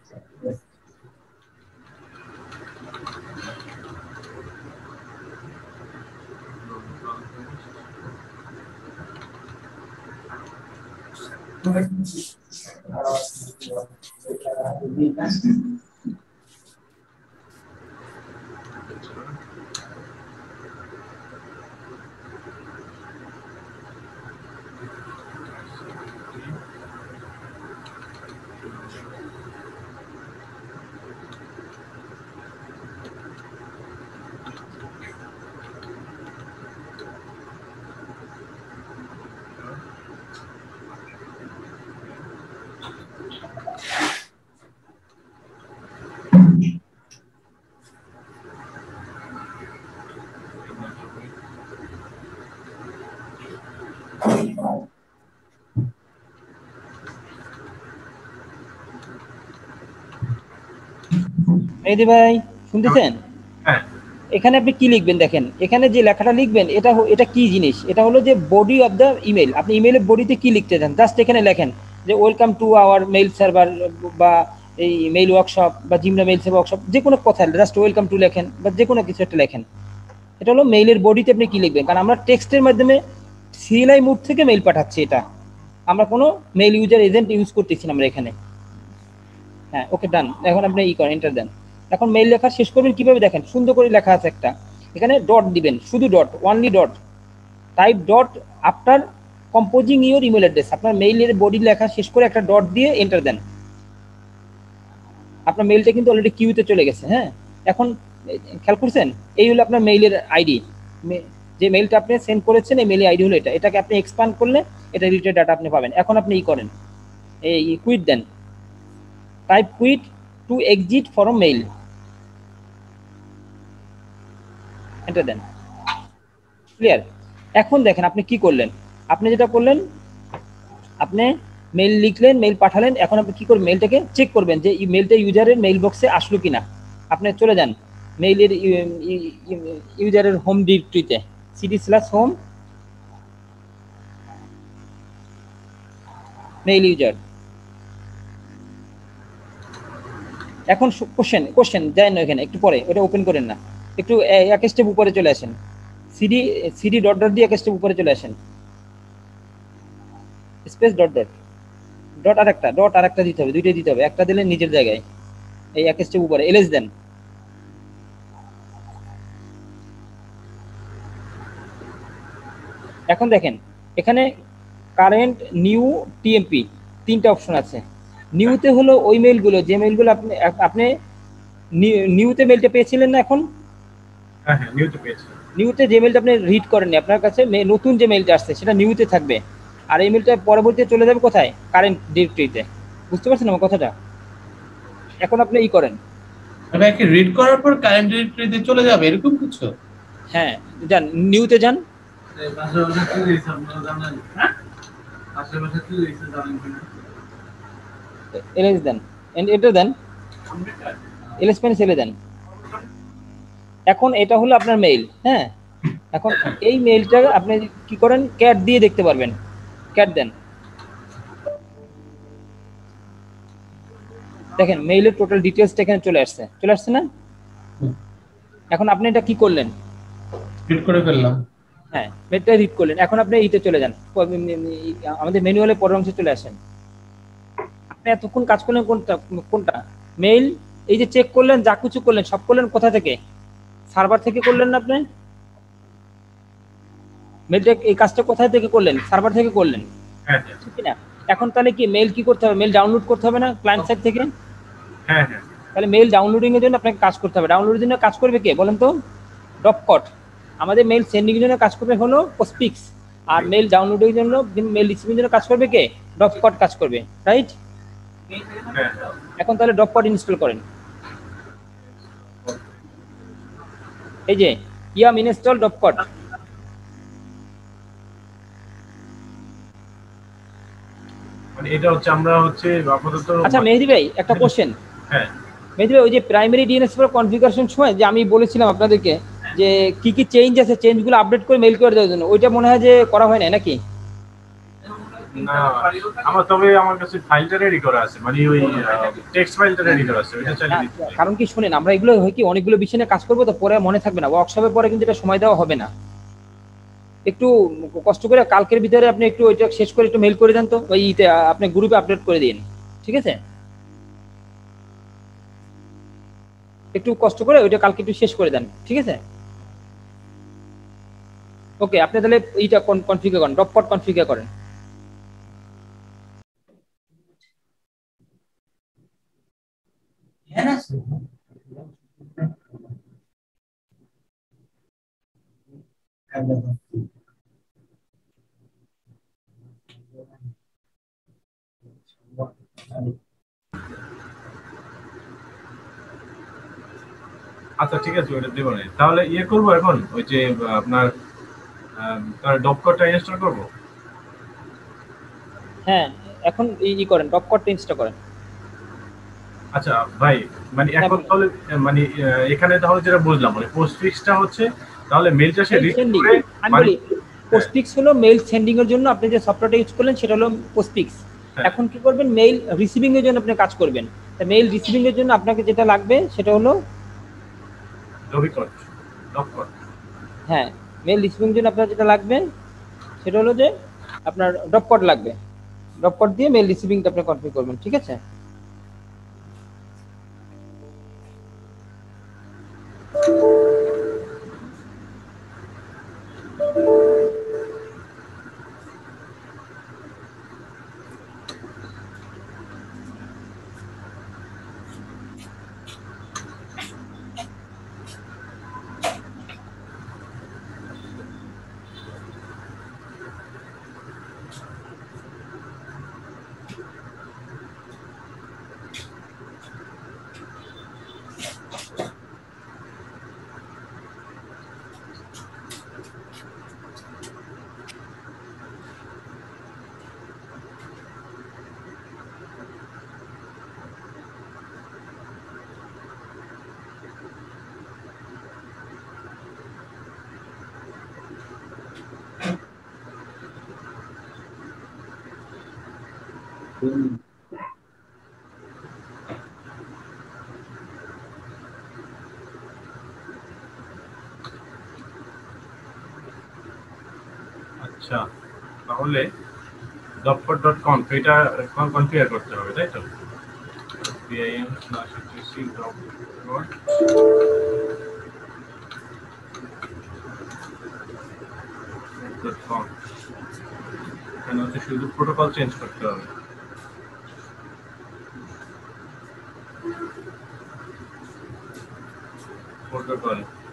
মেহেদী ভাই শুনতেছেন? হ্যাঁ, এখানে আপনি কি লিখবেন দেখেন, এখানে যে লেখাটা লিখবেন এটা এটা কি জিনিস, এটা হলো যে বডি অফ দ্য ইমেল। আপনি ইমেলের বডিতে কি লিখতে চান জাস্ট এখানে লেখেন যে welcome to our mail server বা এই মেইল ওয়ার্কশপ বা জিমনা মেইল সার্ভার ওয়ার্কশপ, যে কোনো কথা জাস্ট ওয়েলকাম টু লেখেন বা যে কোনো কিছু একটা লেখেন। এটা হলো মেইলের বডিতে আপনি কি লিখবেন, কারণ আমরা টেক্সটের মাধ্যমে সিএলআই মোড থেকে মেইল পাঠাচ্ছি, এটা আমরা কোনো মেইল ইউজার এজেন্ট ইউজ করতেছি না আমরা এখানে। হ্যাঁ ওকে ডান, এখন আপনি ই করেন এন্টার দেন। এখন মেইল লেখা শেষ করবেন কিভাবে দেখেন, সুন্দর করে লেখা আছে একটা এখানে ডট দিবেন, শুধু dot, only dot, type dot after composing your email address. আপনার মেইলের বডি লেখা শেষ করে একটা ডট দিয়ে এন্টার দেন। আপনার মেইলটা কিন্তু অলরেডি কিউতে চলে গেছে। হ্যাঁ, এখন খেয়াল করছেন, এই হলো আপনার মেইলের আইডি, যে মেইলটা আপনি সেন্ড করেছেন এই মেইলের আইডি হলো এটা। এটাকে আপনি এক্সপ্যান্ড করলে এটা রিলেটেড ডাটা আপনি পাবেন। এখন আপনি ই করেন, এই কুইট দেন, type quit to exit from mail, enter দেন। ক্লিয়ার? এখন দেখেন আপনি কি করলেন। আপনি যেটা করলেন, আপনি মেইল লিখলেন, মেইল পাঠালেন। এখন আপনি কি করবেন, মেইলটাকে চেক করবেন যে এই মেইলটা ইউজারের মেইল বক্সে আসলো কিনা। আপনি চলে যান মেইলের ইউজারের হোম ডিরেক্টরিতে, CD slash home mail user. এখন কোশ্চেন কোশ্চেন যায় না এখানে, একটু পরে ওটা ওপেন করেন না, একটু এক স্টেপ উপরে চলে আসেন, সিডি সিডি ডট ডট দিয়ে এক স্টেপ উপরে চলে আসেন, স্পেস ডট ডট ডট আর একটা ডট আর একটা দিতে হবে, দুইটাই দিতে হবে, একটা দিলে নিজের জায়গায়, এই এক স্টেপ উপরে এলএস দেন। এখন দেখেন এখানে কারেন্ট, নিউ, টিএমপি তিনটা অপশন আছে। নিউতে হলো ওই মেইলগুলো যে মেইলগুলো আপনি আপনি নিউতে মেইলটা পেয়েছিলেন না, এখন হ্যাঁ হ্যাঁ নিউতে পেয়েছি। নিউতে যে মেইলটা আপনি রিড করেননি, আপনার কাছে নতুন যে মেইলটা আসছে সেটা নিউতে থাকবে, আর এই মেইলটা পরবর্তীতে চলে যাবে কোথায়, কারেন্ট ডিরেক্টরিতে। বুঝতে পারছেন আমার কথাটা? এখন আপনি ই করেন, আপনাকে রিড করার পর কারেন্ট ডিরেক্টরিতে চলে যাবে এরকম কিছু? হ্যাঁ যান, নিউতে যান, এলএস দেন, এন্টার দেন, এলএস পেন ছেড়ে দেন। এখন এটা হলো আপনার মেইল। হ্যাঁ, এখন এই মেইলটা আপনি কি করেন, ক্যাট দিয়ে দেখতে পারবেন, ক্যাট দেন। দেখেন মেইলের টোটাল ডিটেইলসটা এখানে চলে আসছে, চলে আসছে না? এখন আপনি এটা কি করলেন, রিড করে ফেললাম। হ্যাঁ মেইলটা রিড করলেন। এখন আপনি ইতে চলে যান, আমাদের ম্যানুয়ালে পরের অংশে চলে আসেন। আপনি এতক্ষণ কাজ করলেন কোনটা কোনটা মেইল, এই যে চেক করলেন, যা কিছু করলেন সব করলেন কোথা থেকে, সার্ভার থেকে করলেন না আপনি? মেইলটা এই কাজটা কোথায় থেকে করলেন, সার্ভার থেকে করলেন, হ্যাঁ ঠিক না? এখন তাহলে কি মেইল কি করতে হবে, মেইল ডাউনলোড করতে হবে না ক্লায়েন্ট সাইড থেকে? হ্যাঁ হ্যাঁ তাহলে মেইল ডাউনলোডিং এর জন্য আপনাকে কাজ করতে হবে। ডাউনলোডের জন্য কাজ করবে কে বলেন তো? ডপকট। আমাদের মেইল সেন্ডিং এর জন্য কাজ করবে হলো পোস্টফিক্স, আর মেইল ডাউনলোডের জন্য, মেইল রিসিভিং এর জন্য কাজ করবে কে, ডপকট কাজ করবে, রাইট? হ্যাঁ। এখন তাহলে ডপকট ইনস্টল করেন। এই যে ইয়াম ইনস্টল ডপকট। মানে এটা হচ্ছে আমরা হচ্ছে আপাতত। আচ্ছা মেহেদি ভাই একটা কোশ্চেন। হ্যাঁ মেহেদি ভাই, ওই যে প্রাইমারি ডিএনএস সার্ভার কনফিগারেশন সময় যে আমি বলেছিলাম আপনাদেরকে যে কি কি চেঞ্জ আছে, চেঞ্জগুলো আপডেট করে মেইল করে দেওয়ার জন্য, ওইটা মনে হয় যে করা হয় না নাকি? না, আমার তবে আমার কাছে ফাইলটা রেডি করা আছে, মানে ওই টেক্সট ফাইলটা রেডি করা আছে, ওইটা চালিয়ে দিতে হবে। কারণ কি শুনেন, আমরা এগুলো হয় কি অনেকগুলো বিষয় নিয়ে কাজ করবো তো পরে মনে থাকবে না, ওয়ার্কশপের পরে কিন্তু এটা সময় দেওয়া হবে না। একটু কষ্ট করে কালকের ভিতরে আপনি একটু ওইটা শেষ করে একটু মেইল করে দেন তো, ওই ইতে আপনি গ্রুপে আপডেট করে দিন, ঠিক আছে? একটু কষ্ট করে ওইটা কালকে একটু শেষ করে দেন, ঠিক আছে? ওকে, আপনি তাহলে এইটা কনফিগার করেন, ডপকট কনফিগার করেন। আচ্ছা ঠিক আছে, ওইটা দেবো না। তাহলে ইয়ে করবো এখন, ওই যে আপনার তার ডপকটটা ইনস্টল করবো। হ্যাঁ এখন ই করেন, ডপকটটা ইনস্টল করেন। আচ্ছা ভাই, মানে এখন তাহলে মানে এখানে তাহলে যেটা বুঝলাম, মানে পোস্টফিক্সটা হচ্ছে তাহলে মেইলটা সে রিড করে, মানে পোস্টফিক্স হলো মেইল সেন্ডিং এর জন্য আপনি যে সফটওয়্যারটা ইউজ করলেন সেটা হলো পোস্টফিক্স। এখন কি করবেন, মেইল রিসিভিং এর জন্য আপনি কাজ করবেন। তা মেইল রিসিভিং এর জন্য আপনাকে যেটা লাগবে সেটা হলো ডপকট। ডপকট হ্যাঁ, মেইল রিসিভিং এর জন্য আপনার যেটা লাগবে সেটা হলো যে আপনার ডপকট লাগবে। ডপকট দিয়ে মেইল রিসিভিংটা আপনি কনফিগার করবেন, ঠিক আছে? আচ্ছা, তাহলে ডটপট ডট কনফ এটা কনফিগার করতে হবে, তাই তো? PIM slash ETC dot dot com. এখানে হচ্ছে শুধু প্রোটোকল চেঞ্জ করতে হবে। প্রোটোকল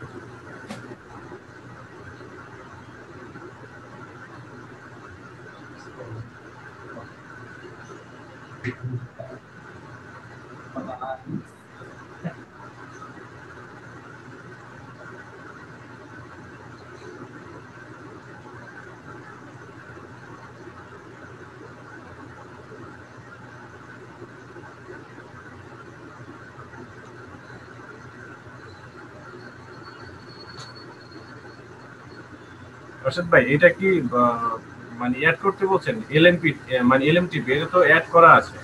অর্ষদ ভাই, এটা কি আহ, মানে অ্যাড করতে বলছেন? এলএমপি মানে এলএমটিপি এটা তো অ্যাড করা আছে।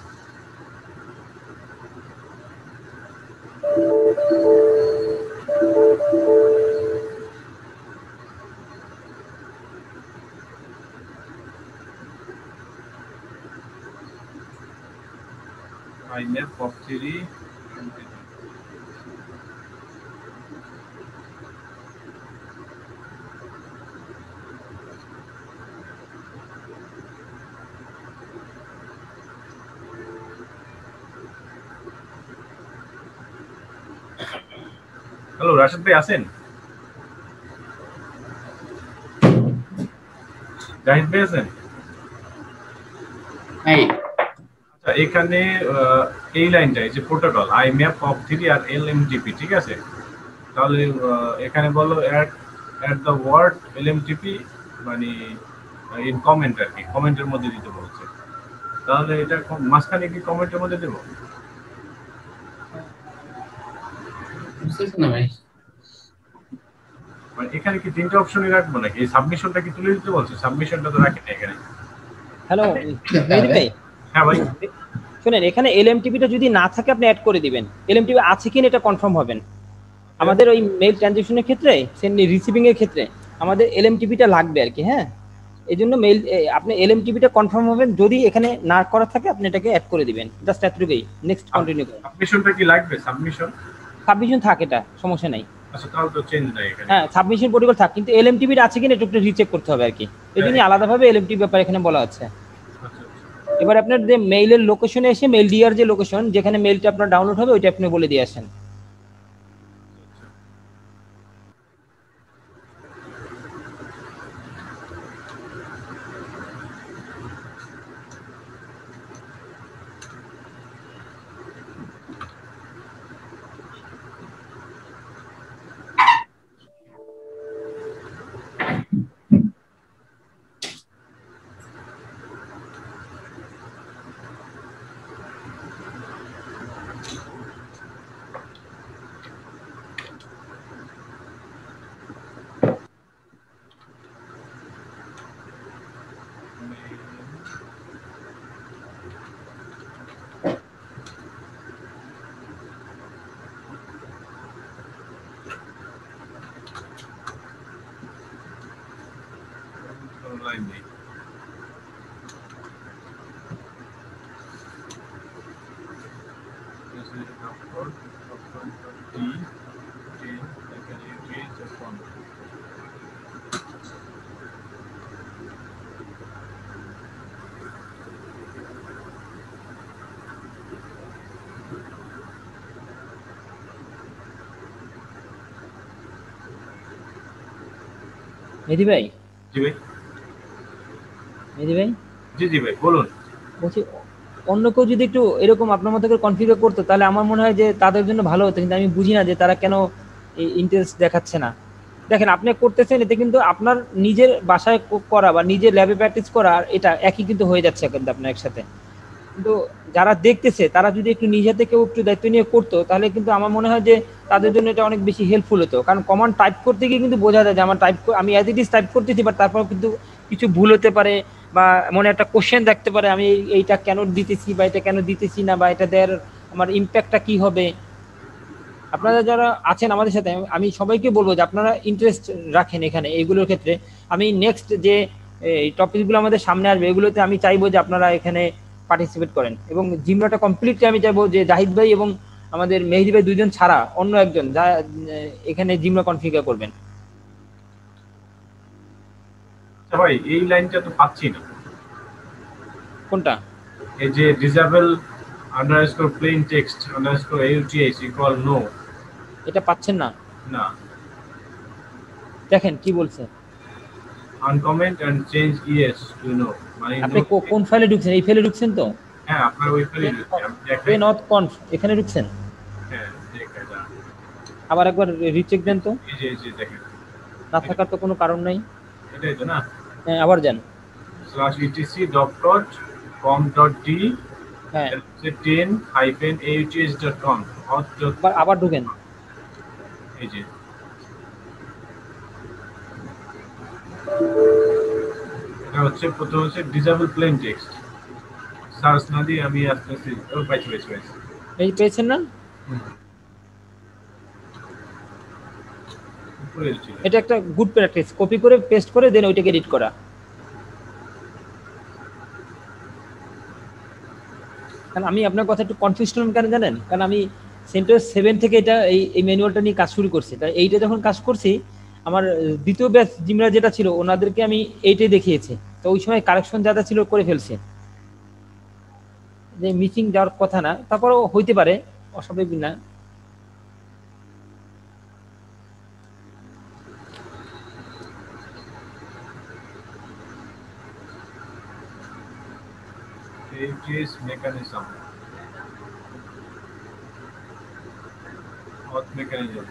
INF pop three hello Rashed ভাই আছেন? জাহিদ ভাই আছেন? এই আচ্ছা, এখানে আহ, এই লাইনটাই যে প্রোটোকল আইম্যাপ পপ থ্রি আর এলএমটিপি, ঠিক আছে? তাহলে আহ, এখানে বলো add add the word LMTP মানে ইন কমেন্ট আর কি, কমেন্টের মধ্যে দিতে বলছে। তাহলে এটা কম- মাঝখানে কি কমেন্টের মধ্যে দেবো? বুঝতেছেন না ভাই? মানে এখানে কি তিনটা অপশনই রাখবো নাকি? এই সাবমিশনটা কি তুলে দিতে বলছে? সাবমিশনটা তো রাখি না এখানে। হ্যালো মেহেদি ভাই, হ্যাঁ ভাই, শুনেন, এখানে এলএমটিপিটা যদি না থাকে আপনি অ্যাড করে দিবেন। এলএমটিপি আছে কিনা এটা কনফার্ম হবেন। আমাদের ওই মেইল ট্রানজেকশনের ক্ষেত্রে, সেন্ড রিসিভিং এর ক্ষেত্রে আমাদের এলএমটিপিটা লাগবে আর কি। হ্যাঁ, এই জন্য মেইল আপনি এলএমটিপিটা কনফার্ম হবেন। যদি এখানে না করা থাকে আপনি এটাকে অ্যাড করে দিবেন। জাস্ট এতটুকুই। নেক্সট কন্টিনিউ করুন। সাবমিশনটা কি লাগবে? সাবমিশন সাবমিশন থাকে, এটা সমস্যা নাই। আচ্ছা, তাহলে তো চেঞ্জ নাই এখানে। হ্যাঁ, সাবমিশন প্রোটোকল থাকে, কিন্তু এলএমটিপিটা আছে কিনা একটু একটু রিচেক করতে হবে আর কি। এই জন্যই আলাদাভাবে এলএমটিপি ব্যাপারে এখানে বলা আছে। আচ্ছা আচ্ছা। এবার আপনার যে মেইলের লোকেশনে এসে মেইল ডিয়ার যে লোকেশন যেখানে মেইলটা আপনার ডাউনলোড হবে ওইটা আপনি বলে দিয়ে আসেন। লাইন নেই। This is the code of D in এখানে change the font. মেহেদি ভাই, জি ভাই, মেহেদি ভাই জি জি ভাই বলুন। বলছি, অন্য কেউ যদি একটু এরকম আপনার মতো করে কনফিগার করতো তাহলে আমার মনে হয় যে তাদের জন্য ভালো হতো। কিন্তু আমি বুঝি না যে তারা কেন এই ইন্টারেস্ট দেখাচ্ছে না। দেখেন, আপনি করতেছেন, এতে কিন্তু আপনার নিজের বাসায় ক- করা বা নিজের ল্যাবে প্র্যাকটিস করা আর এটা একই কিন্তু হয়ে যাচ্ছে কিন্তু আপনার একসাথে। কিন্তু যারা দেখতেছে তারা যদি একটু নিজে থেকে একটু দায়িত্ব নিয়ে করতো তাহলে কিন্তু আমার মনে হয় যে তাদের জন্য এটা অনেক বেশি হেল্পফুল হতো। কারণ কমান্ড টাইপ করতে গিয়ে কিন্তু বোঝা যায় যে আমার টাইপ আমি অ্যাজ ইট ইজ টাইপ করতেছি, বাট তারপর কিন্তু কিছু ভুল হতে পারে বা মনে একটা কোশ্চেন থাকতে পারে আমি এই- এইটা কেন দিতেছি বা এটা কেন দিতেছি না বা এটা দেওয়ার আমার ইম্প্যাক্টটা কি হবে। আপনারা যারা আছেন আমাদের সাথে আমি সবাইকে বলবো যে আপনারা ইন্টারেস্ট রাখেন এখানে এইগুলোর ক্ষেত্রে। আমি নেক্সট যে এই টপিকগুলো আমাদের সামনে আসবে এগুলোতে আমি চাইবো যে আপনারা এখানে পার্টিসিপেট করেন এবং জিমরাটা কমপ্লিটলি আমি চাইবো যে জাহিদ ভাই এবং আমাদের মেহেদি ভাই দুইজন ছাড়া অন্য একজন যা এখানে জিমরা কনফিগার করবেন। আচ্ছা ভাই এই লাইনটা তো পাচ্ছি না, কোনটা? এই যে disable underscore plain text underscore HTS equal no, এটা পাচ্ছেন না? না দেখেন কি বলছে, uncomment and change yes to no, মানে আপনি no- কো- কোন ফাইলে ঢুকছেন? এই ফাইলে ঢুকছেন তো? হ্যাঁ আপনার ওই ফাইলে আমি দেখাই, পে নট কনফ এখানে ঢুকছেন? হ্যাঁ দেখাই দাঁড়ান। আবার একবার রিচেক দেন তো, এই যে এই যে দেখেন না থাকার তো কোনো কারণ নাই। এটাই তো না, হ্যাঁ আবার যান। Slash ETC dot dot com dot D হ্যাঁ ten hyphen HS dot com আবার আবার ঢুকেন। এই যে এটা হচ্ছে প্রথম হচ্ছে ডিসেবল প্লেন টেক্সট, সার্চ না দিয়ে আমি আস্তে আস্তে ও পাইছি পাইছি পাইছি এই পেয়েছেন না? উপরে ছিল। এটা একটা গুড প্র্যাকটিস, কপি করে পেস্ট করে দেন ওইটাকে এডিট করা। কারণ আমি আপনার কথা একটু কনফিউজ হলাম কেন জানেন, কারণ আমি সেন্টার সেভেন থেকে এটা এই এই ম্যানুয়ালটা নিয়ে কাজ শুরু করছি। তাই এইটা যখন কাজ করছি আমার দ্বিতীয় ব্যাচ জিমরা যেটা ছিল ওনাদেরকে আমি এইটাই দেখিয়েছি, তো ওই সময় কারেকশন যারা ছিল করে ফেলছে, যে মিসিং যাওয়ার কথা না, তারপরেও হইতে পারে, অস্বাভাবিক না। HS mechanism auth mechanism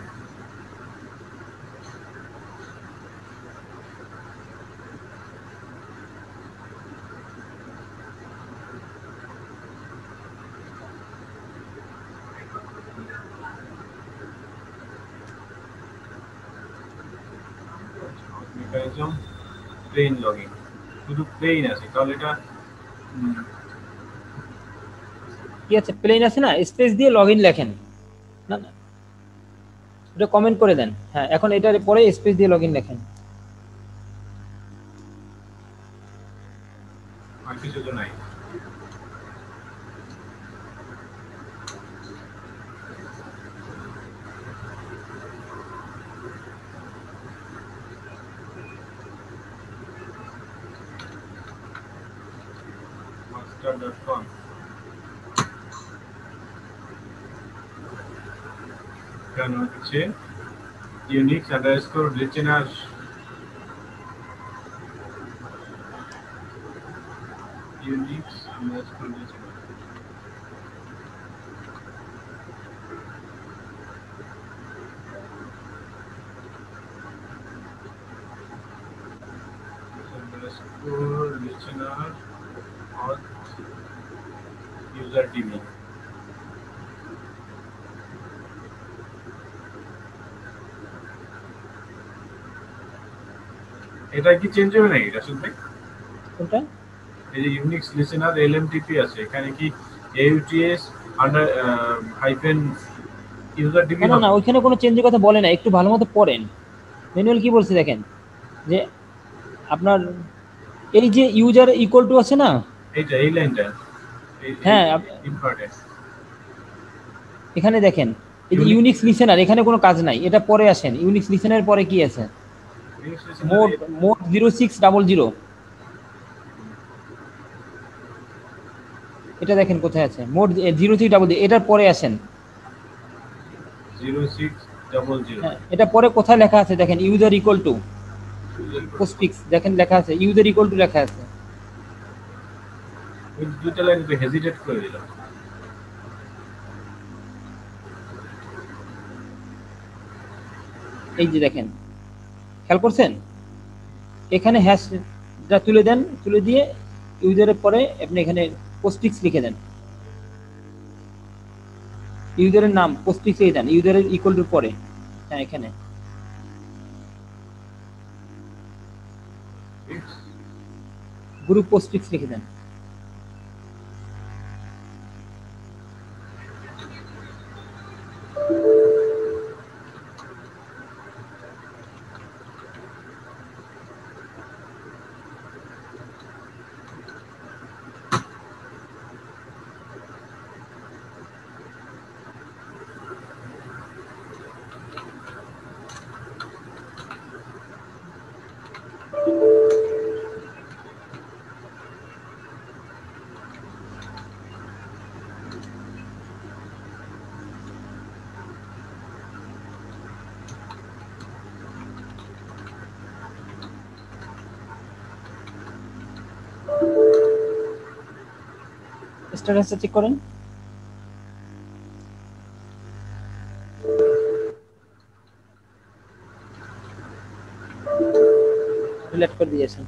mechanism plain logging, শুধু প্লেন আছে তাহলে এটা উম, কি আছে প্লেন আছে না, স্পেস দিয়ে লগ ইন লেখেন না না, এটা কমেন্ট করে দেন। হ্যাঁ এখন এটার পরে স্পেস দিয়ে লগ ইন লেখেন। আর কিছু তো নাই। master dot com কেন হচ্ছে unix underscore listener unix underscore listener underscore listener or user DB. এটা কি চেঞ্জ হবে নাকি রাসুল ভাই? কোনটা? এই যে ইউনিক্স লিসেনার এলএমটিপি আছে এখানে কি HTS under hyphen user DB? না না ওইখানে কোনো চেঞ্জের কথা বলে না, একটু ভালো মতো পড়েন ম্যানুয়াল কি বলছে দেখেন, যে আপনার এই যে ইউজার ইকুয়াল টু আছে না, এইটা এই লাইনটা হ্যাঁ ইম্পর্টেন্ট। এখানে দেখেন এই যে ইউনিক্স লিসেনার, এখানে কোনো কাজ নাই, এটা পরে আসেন। ইউনিক্স লিসেনার পরে কি আছে? Mode mode zero six double zero, এটা দেখেন কোথায় আছে, mode zero six double zero, এটার পরে আসেন। জিরো সিক্স ডাবল জিরো হ্যাঁ এটা পরে কোথায় লেখা আছে দেখেন, ইউজার ইকুয়াল টু পোস্টফিক্স, দেখেন লেখা আছে ইউজার ইকুয়াল টু লেখা আছে। ওই দুটো লাইন একটু হেজিটেট করে দিলাম। এই যে দেখেন খেয়াল করছেন, এখানে হ্যাশটা তুলে দেন, তুলে দিয়ে ইউজারের পরে আপনি এখানে পোস্টফিক্স লিখে দেন, ইউজারের নাম পোস্টফিক্স লিখে দেন ইউজারের ইকুয়াল টু পরে। হ্যাঁ এখানে গ্রুপ পোস্টফিক্স লিখে দেন। স্ট্যাটাসটা চেক করেন। রিলেট করে দিয়েছেন।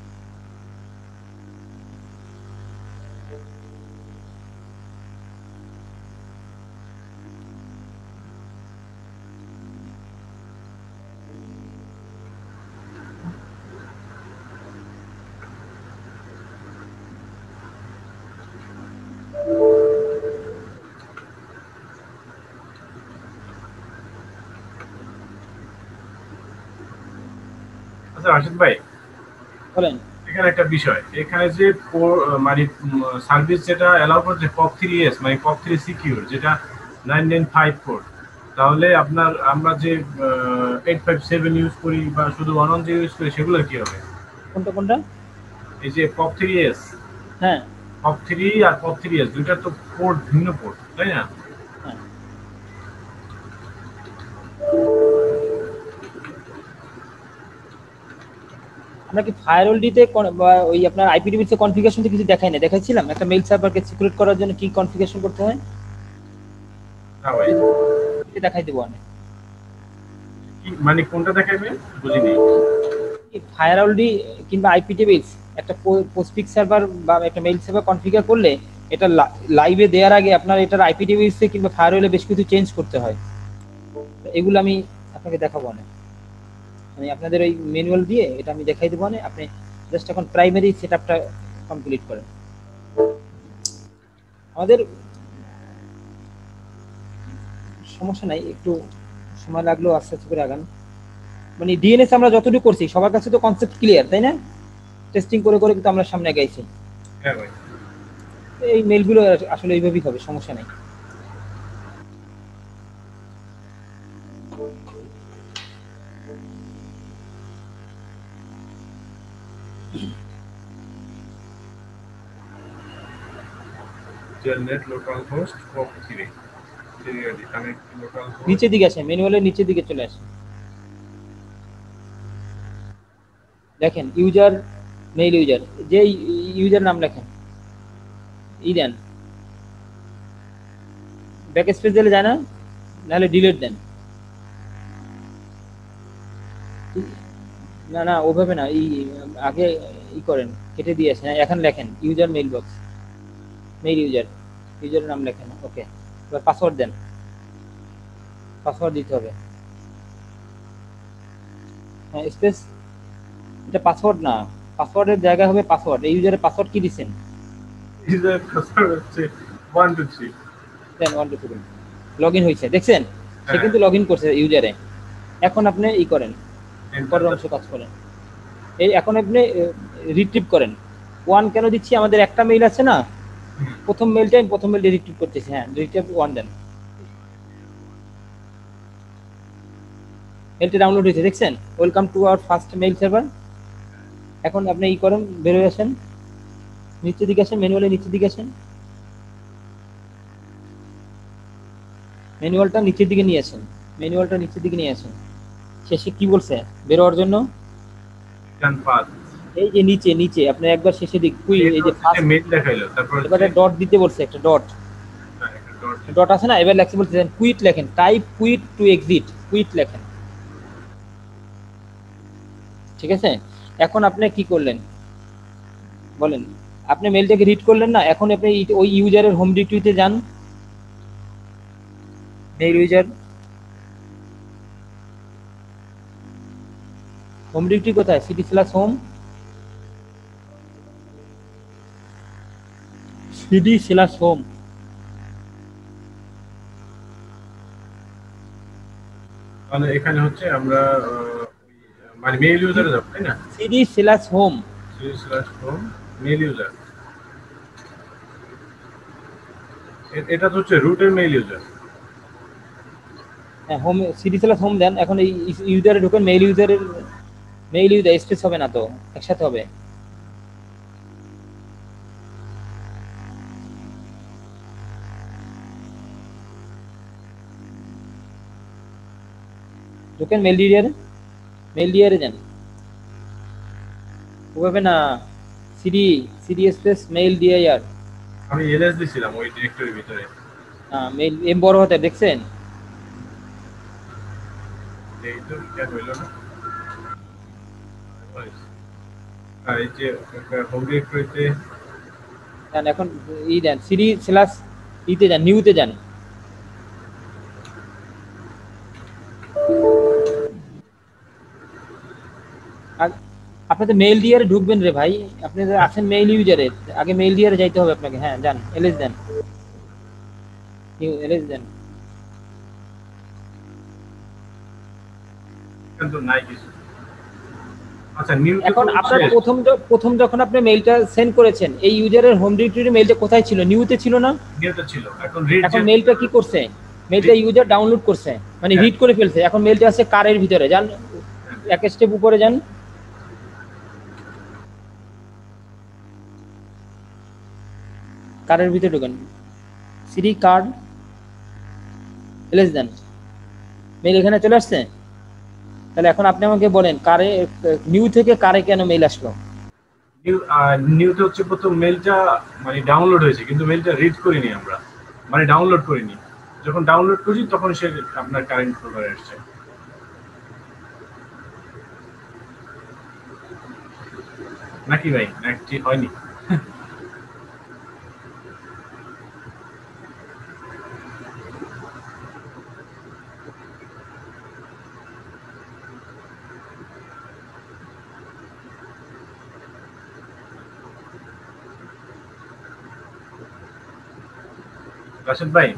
আচ্ছা রাশিদ ভাই, বলেন। এখানে একটা বিষয়, এখানে যে মানে সার্ভিস যেটা অ্যালাউ করছে পপ থ্রি এস মানে পপ থ্রি সিকিউর যেটা নাইন নাইন ফাইভ ফোর, তাহলে আপনার আমরা যে এইট ফাইভ সেভেন ইউজ করি বা শুধু ওয়ান ওয়ান জিরো ইউজ করি সেগুলো কি হবে? কোনটা কোনটা? এই যে পপ থ্রি এস, হ্যাঁ পপ থ্রি আর পপ থ্রি এস দুইটা তো পোর্ট ভিন্ন পোর্ট, তাই না? হ্যাঁ। আমরা কি ফায়ারওয়ালটিতে ওই আপনার আইপিটিভিতে কনফিগারেশনতে কিছু দেখাই না? দেখাইছিলাম একটা মেইল সার্ভারকে সিকিউর করার জন্য কি কনফিগারেশন করতে হয়। হ্যাঁ ভাই, এটা দেখাই দেব আমি। কি মানে কোনটা দেখাইবেন বুঝিনি। ফায়ারওয়ালটি কিংবা আইপিটিভিস একটা পোস্টফিক্স সার্ভার বা একটা মেইল সার্ভার কনফিগার করলে এটা লাইভে দেওয়ার আগে আপনার এটার আইপিটিভিসে কিংবা ফায়ারওয়ালে বেশ কিছু চেঞ্জ করতে হয়। এগুলো আমি আপনাকে দেখাবো না, আমি আপনাদের ওই ম্যানুয়াল দিয়ে এটা আমি দেখাই দেবো না। আপনি জাস্ট এখন প্রাইমারি সেটআপটা কমপ্লিট করেন। আমাদের সমস্যা নাই, একটু সময় লাগলেও আস্তে আস্তে করে আগান। মানে ডিএনএস আমরা যতটুকু করছি সবার কাছে তো কনসেপ্ট ক্লিয়ার, তাই না? টেস্টিং করে করে কিন্তু আমরা সামনে গাইছি। হ্যাঁ ভাই, এই মেলগুলো আসলে এইভাবেই হবে, সমস্যা নাই। Telnet localhost pop three serially connect localhost. নিচের দিকে আসেন, ম্যানুয়ালের নিচের দিকে চলে আসেন। দেখেন ইউজার মেইল ইউজার, যে ইউজার নাম লেখেন ই দেন, ব্যাক স্পেস দিলে যায় না, নাহলে ডিলিট দেন। না না ওভাবে না, এই আগে ই করেন, কেটে দিয়ে আসেন। এখন লেখেন user mail box, mail user, ইউজারের নাম লেখেন। ওকে, এবার পাসওয়ার্ড দেন, পাসওয়ার্ড দিতে হবে। হ্যাঁ স্পেস, এটা পাসওয়ার্ড না, পাসওয়ার্ডের জায়গা হবে পাসওয়ার্ড। এই ইউজারের পাসওয়ার্ড কি দিবেন? ইউজার পাসওয়ার্ড হচ্ছে ওয়ান টু থ্রি। দেন ওয়ান টু থ্রি, লগইন হয়েছে, দেখছেন? সে কিন্তু লগইন করছে ইউজারে। এখন আপনি ই করেন, পরের অংশ কাজ করেন। এই এখন আপনি রিট্রিভ করেন। ওয়ান কেন দিচ্ছি, আমাদের একটা মেইল আছে না, প্রথম মেইলটা আমি প্রথম মেইলটা রিট্রিভ করতেছি। হ্যাঁ রিট্রিভ ওয়ান দেন, মেইলটা ডাউনলোড হয়েছে, দেখছেন? Welcome to our first mail server. এখন আপনি ই করেন, বের হয়ে আসেন, নিচের দিকে আসেন, ম্যানুয়ালের নিচের দিকে আসেন, ম্যানুয়ালটা নিচের দিকে নিয়ে আসেন, ম্যানুয়ালটা নিচের দিকে নিয়ে আসেন। শেষে কি বলছে বের হওয়ার জন্য? এই যে নিচে নিচে আপনি একবার শেষে দিক কুই, এই যে ফার্স্ট মেইল দেখাইলো, তারপর এবারে ডট দিতে বলছে, একটা ডট ডট আছে না, এবার লেখতে বলছে কুইট লেখেন, type quit to exit, quit লেখেন, ঠিক আছে? এখন আপনি কি করলেন বলেন? আপনি মেইলটাকে রিড করলেন না, এখন আপনি ওই ইউজারের হোম ডিরেক্টরিতে যান, মেইল ইউজার হোম ডিরেক্টরি কোথায়? CD slash home, CD slash home. তাহলে এখানে হচ্ছে আমরা আহ, মানে মেল ইউজারে যাব তাই না? CD slash home. CD slash home mail user, এটা তো হচ্ছে রুটের মেল ইউজার। হ্যাঁ, হোম সিডি স্ল্যাশ হোম দেন। এখন এই ইউজারে ঢুকেন, মেইল ইউজারের মেইল ইউজার স্পেস হবে না তো, একসাথে হবে। ঢুকেন মেইল ডিয়ারে, মেইল ডিয়ারে যান। ওভাবে না, CD CD space mail DIR. আমি এলএস দিছিলাম ওই ডিরেক্টরির ভিতরে। হ্যাঁ, মেইল এম বড় হতে দেখছেন? এই তো কেন হইল না? আর এই যে হোম ডিরেক্টরিতে যান, এখন ই দেন সিডি স্ল্যাশ ইতে যান, নিউতে যান। আর আপনি তো মেইল ডিয়ারে ঢুকবেন রে ভাই, আপনি তো আছেন মেইল ইউজারে, আগে মেইল ডিয়ারে যাইতে হবে আপনাকে। হ্যাঁ যান, এলএস দেন, নিউ এলএস দেন। কিন্তু নাই কিছু। আচ্ছা নিউ এখন আপনার প্রথম য- প্রথম যখন আপনি মেইলটা সেন্ড করেছেন, এই ইউজারের হোম ডিরেক্টরি মেইলটা কোথায় ছিল? নিউতে ছিল না? নিউতে ছিল। এখন রিড এখন মেইলটা কি করছে? মেইলটা ইউজার ডাউনলোড করছে, মানে রিড করে ফেলছে। এখন মেইলটা আছে কারের ভিতরে, যান এক স্টেপ উপরে যান। কারের ভিতরে ঢুকেন, সিডি কার্ড এলএস দেন। মেইল এখানে চলে আসছে। তাহলে এখন আপনি আমাকে বলেন, কারে নিউ থেকে কারে কেন মেইল আসলো? নিউ নিউতে হচ্ছে প্রথম মেলটা মানে ডাউনলোড হয়েছে, কিন্তু মেলটা রিড করিনি আমরা, মানে ডাউনলোড করিনি। যখন ডাউনলোড করি তখন সে আপনার কারেন্ট ফোল্ডারে আসছে। নাকি ভাই, নাকি হয়নি? রাশেদ ভাই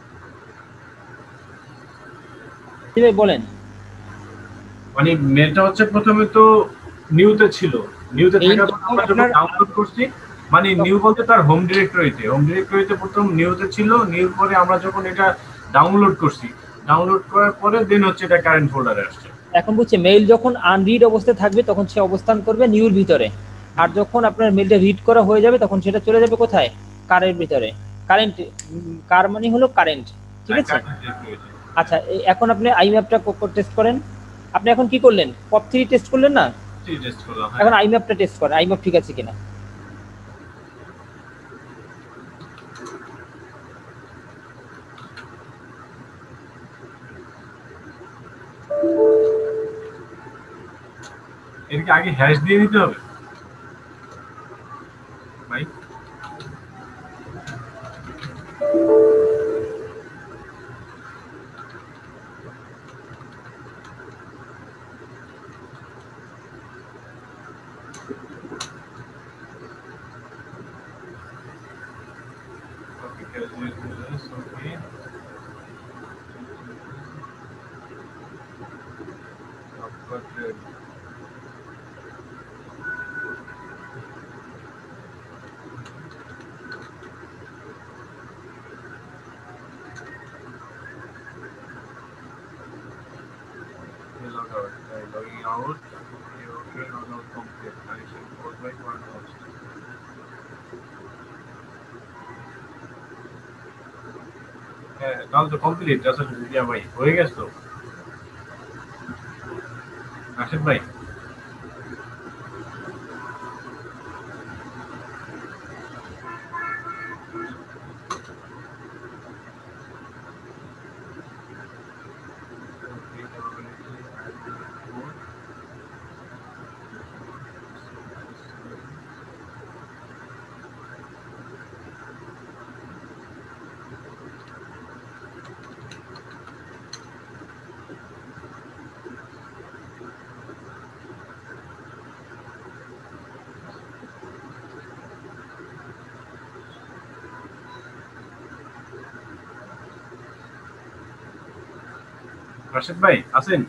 জি ভাই বলেন। মানে মেলটা হচ্ছে প্রথমে তো নিউতে ছিল, নিউতে এই থাকার পর যখন আমরা যখন আপনার- ডাউনলোড করছি, মানে নিউ বলতে তার হোম ডিরেক্টরিতে, হোম ডিরেক্টরিতে প্রথম নিউতে ছিল, নিউ পরে আমরা যখন এটা ডাউনলোড করছি, ডাউনলোড করার পরে দেন হচ্ছে এটা কারেন্ট ফোল্ডারে আসছে। এখন বুঝছে, মেইল যখন আনরিড অবস্থায় থাকবে তখন সে অবস্থান করবে নিউর ভিতরে, আর যখন আপনার মেইলটা রিড করা হয়ে যাবে তখন সেটা চলে যাবে কোথায়? কারের ভিতরে। কারেন্ট, কার মানে হলো কারেন্ট, ঠিক আছে? আচ্ছা, এই- এখন আপনি আইম্যাপটা টেস্ট করেন। আপনি এখন কি করলেন? পপ থ্রি টেস্ট করলেন না? টেস্ট করলাম। এখন আইম্যাপটা টেস্ট করেন, আইম্যাপ ঠিক আছে কিনা। এর কি আগে হ্যাশ দিয়ে নিতে হবে ভাই? Logging out. Okay, log out complete. Connection four by one host. হ্যাঁ, তাহলে তো কমপ্লিট। আসলে ইয়া ভাই হয়ে গেছে তো। রাশেদ ভাই রাশেদ ভাই আছেন?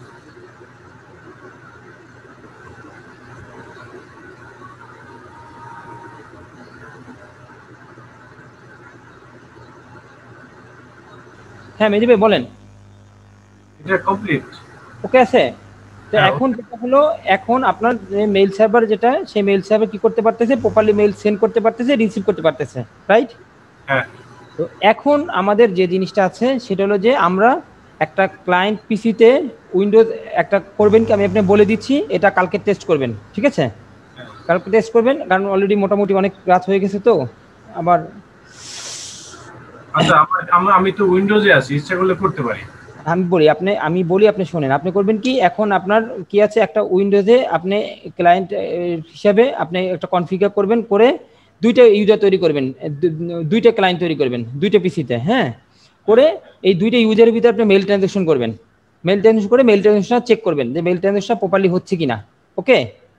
হ্যাঁ মেহেদী ভাই বলেন। এটা কমপ্লিট ওকে আছে। তো হ্যাঁ, এখন যেটা হলো, এখন আপনার যে মেইল সার্ভার যেটা, সেই মেইল সার্ভার কি করতে পারতেছে, প্রপারলি মেইল সেন্ড করতে পারতেছে, রিসিভ করতে পারতেছে, রাইট? হ্যাঁ তো এখন আমাদের যে জিনিসটা আছে সেটা হলো যে আমরা একটা ক্লায়েন্ট পিসিতে উইন্ডোজ একটা করবেন কি, আমি আপনি বলে দিচ্ছি, এটা কালকে টেস্ট করবেন, ঠিক আছে? কালকে টেস্ট করবেন, কারণ অলরেডি মোটামুটি অনেক রাত হয়ে গেছে। তো আবার আচ্ছা, আমার আমরা আমি তো উইন্ডোজে আছি, ইচ্ছা করলে করতে পারি। আমি বলি আপনি আমি বলি আপনি শোনেন। আপনি করবেন কি, এখন আপনার কি আছে, একটা উইন্ডোজে আপনি ক্লায়েন্ট হিসাবে আপনি একটা কনফিগার করবেন, করে দুইটা ইউজার তৈরি করবেন, দু- দুইটা ক্লায়েন্ট তৈরি করবেন দুইটা পিসিতে, হ্যাঁ? করে এই দুইটা ইউজারের ভিতরে আপনি মেইল ট্রানজাকশন করবেন। মেইল ট্রানজাকশন করে মেইল ট্রানজাকশন চেক করবেন যে মেইল ট্রানজাকশন প্রপারলি হচ্ছে কিনা। ওকে,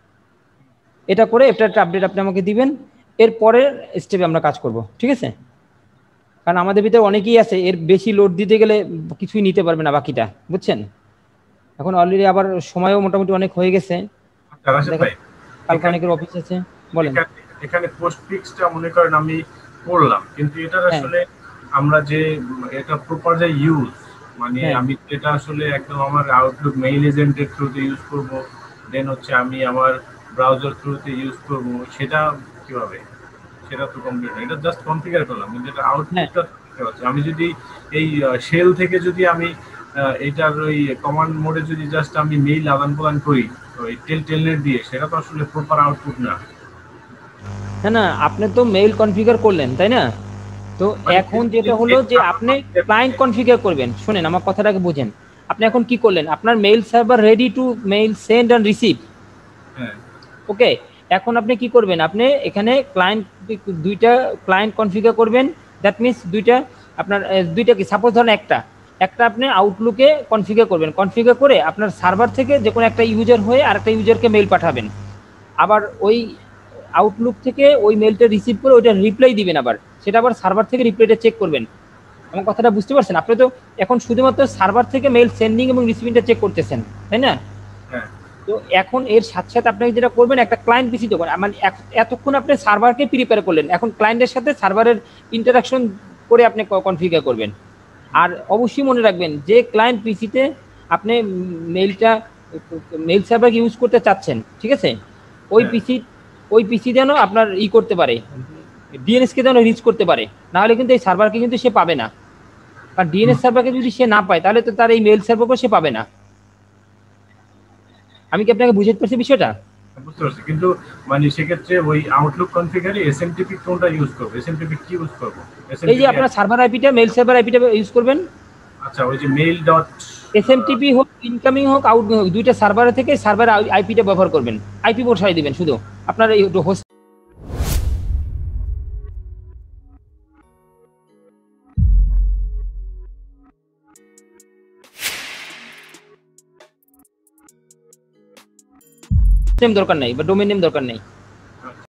এটা করে এটা একটা আপডেট আপনি আমাকে দিবেন। এর পরের স্টেপে আমরা কাজ করব, ঠিক আছে? কারণ আমাদের ভিতরে অনেকেই আছে, এর বেশি লোড দিতে গেলে কিছুই নিতে পারবে না বাকিটা, বুঝছেন? এখন অলরেডি আবার সময়ও মোটামুটি অনেক হয়ে গেছে। আচ্ছা রাশেদ ভাই, কালকে অনেকের অফিস আছে, বলেন। এখানে এখানে পোস্ট ফিক্সটা মনে করেন আমি করলাম, কিন্তু এটা আসলে আমরা যে এটা প্রপার যে ইউজ, মানে হ্যাঁ। আমি এটা আসলে একদম আমার আউটলুক মেইল এজেন্টের থ্রুতে ইউজ করব, দেন হচ্ছে আমি আমার ব্রাউজার থ্রুতে ইউজ করব, সেটা কিভাবে? সেটা তো কমপ্লিট, এটা জাস্ট কনফিগার করলাম, কিন্তু এটা আউটপুটটা দেখতে পাচ্ছি। আমি যদি এই শেল থেকে যদি আমি আহ, এটার ওই কমান্ড মোডে যদি জাস্ট আমি মেইল আদান প্রদান করি ওই টেল টেলনেট দিয়ে, সেটা তো আসলে প্রপার আউটপুট না। না না, আপনি তো মেইল কনফিগার করলেন, তাই না? তো এখন যেটা হলো যে আপনি ক্লায়েন্ট কনফিগার করবেন। শুনেন আমার কথাটাকে বুঝেন। আপনি এখন কি করলেন, আপনার mail server ready to mail send and receive. হ্যাঁ ওকে, এখন আপনি কি করবেন, আপনি এখানে ক্লায়েন্ট দুইটা ক্লায়েন্ট কনফিগার করবেন। দ্যাট মিনস দুইটা আপনার আহ, দুইটা কি, সাপোজ ধরেন একটা একটা আপনি আউটলুকে কনফিগার করবেন। কনফিগার করে আপনার সার্ভার থেকে যে কোনো একটা ইউজার হয়ে আর একটা ইউজারকে মেইল পাঠাবেন। আবার ওই আউটলুক থেকে ওই মেইলটা রিসিভ করে ওইটা রিপ্লাই দিবেন, আবার সেটা আবার সার্ভার থেকে রিপ্লাইটা চেক করবেন। আমার কথাটা বুঝতে পারছেন? আপনি তো এখন শুধুমাত্র সার্ভার থেকে মেইল সেন্ডিং এবং রিসিভিংটা চেক করতেছেন, তাই না? হ্যাঁ তো এখন এর সাথে সাথে আপনি যেটা করবেন, একটা ক্লায়েন্ট পিসি তো মানে এতক্ষণ আপনি সার্ভারকে প্রিপেয়ার করলেন, এখন ক্লায়েন্টের সাথে সার্ভারের ইন্টারাকশন করে আপনি কনফিগার করবেন। আর অবশ্যই মনে রাখবেন যে ক্লায়েন্ট পিসিতে আপনি মেইলটা মেইল সার্ভার ইউজ করতে চাচ্ছেন, ঠিক আছে, ওই পিসি ওই পিসি যেন আপনার ই করতে পারে, ডিএনএস কে যেন রিচ করতে পারে, না হলে কিন্তু এই সার্ভারকে কিন্তু সে পাবে না। কারণ ডিএনএস সার্ভারকে যদি সে না পায় তাহলে তো তার এই মেইল সার্ভারকে সে পাবে না। আমি কি আপনাকে বুঝাতে পারছি বিষয়টা? বুঝতে পারছি, কিন্তু মানে সেক্ষেত্রে ওই আউটলুক কনফিগারে এসএমটিপি কোনটা ইউজ করব? এসএমটিপি কি ইউজ করব? এই যে আপনার সার্ভার আইপিটা, মেইল সার্ভার আইপিটা ইউজ করবেন। আচ্ছা, ওই যে মেইল ডট এসএমটিপি হোক, ইনকামিং হোক, আউটগোয়িং হোক, দুইটা সার্ভারে থেকে সার্ভার আইপিটা ব্যবহার করবেন। আইপি বসাই দিবেন শুধু আপনার এই হোস্ট। নেম দরকার নাই বা ডোমেইন নেম দরকার নেই।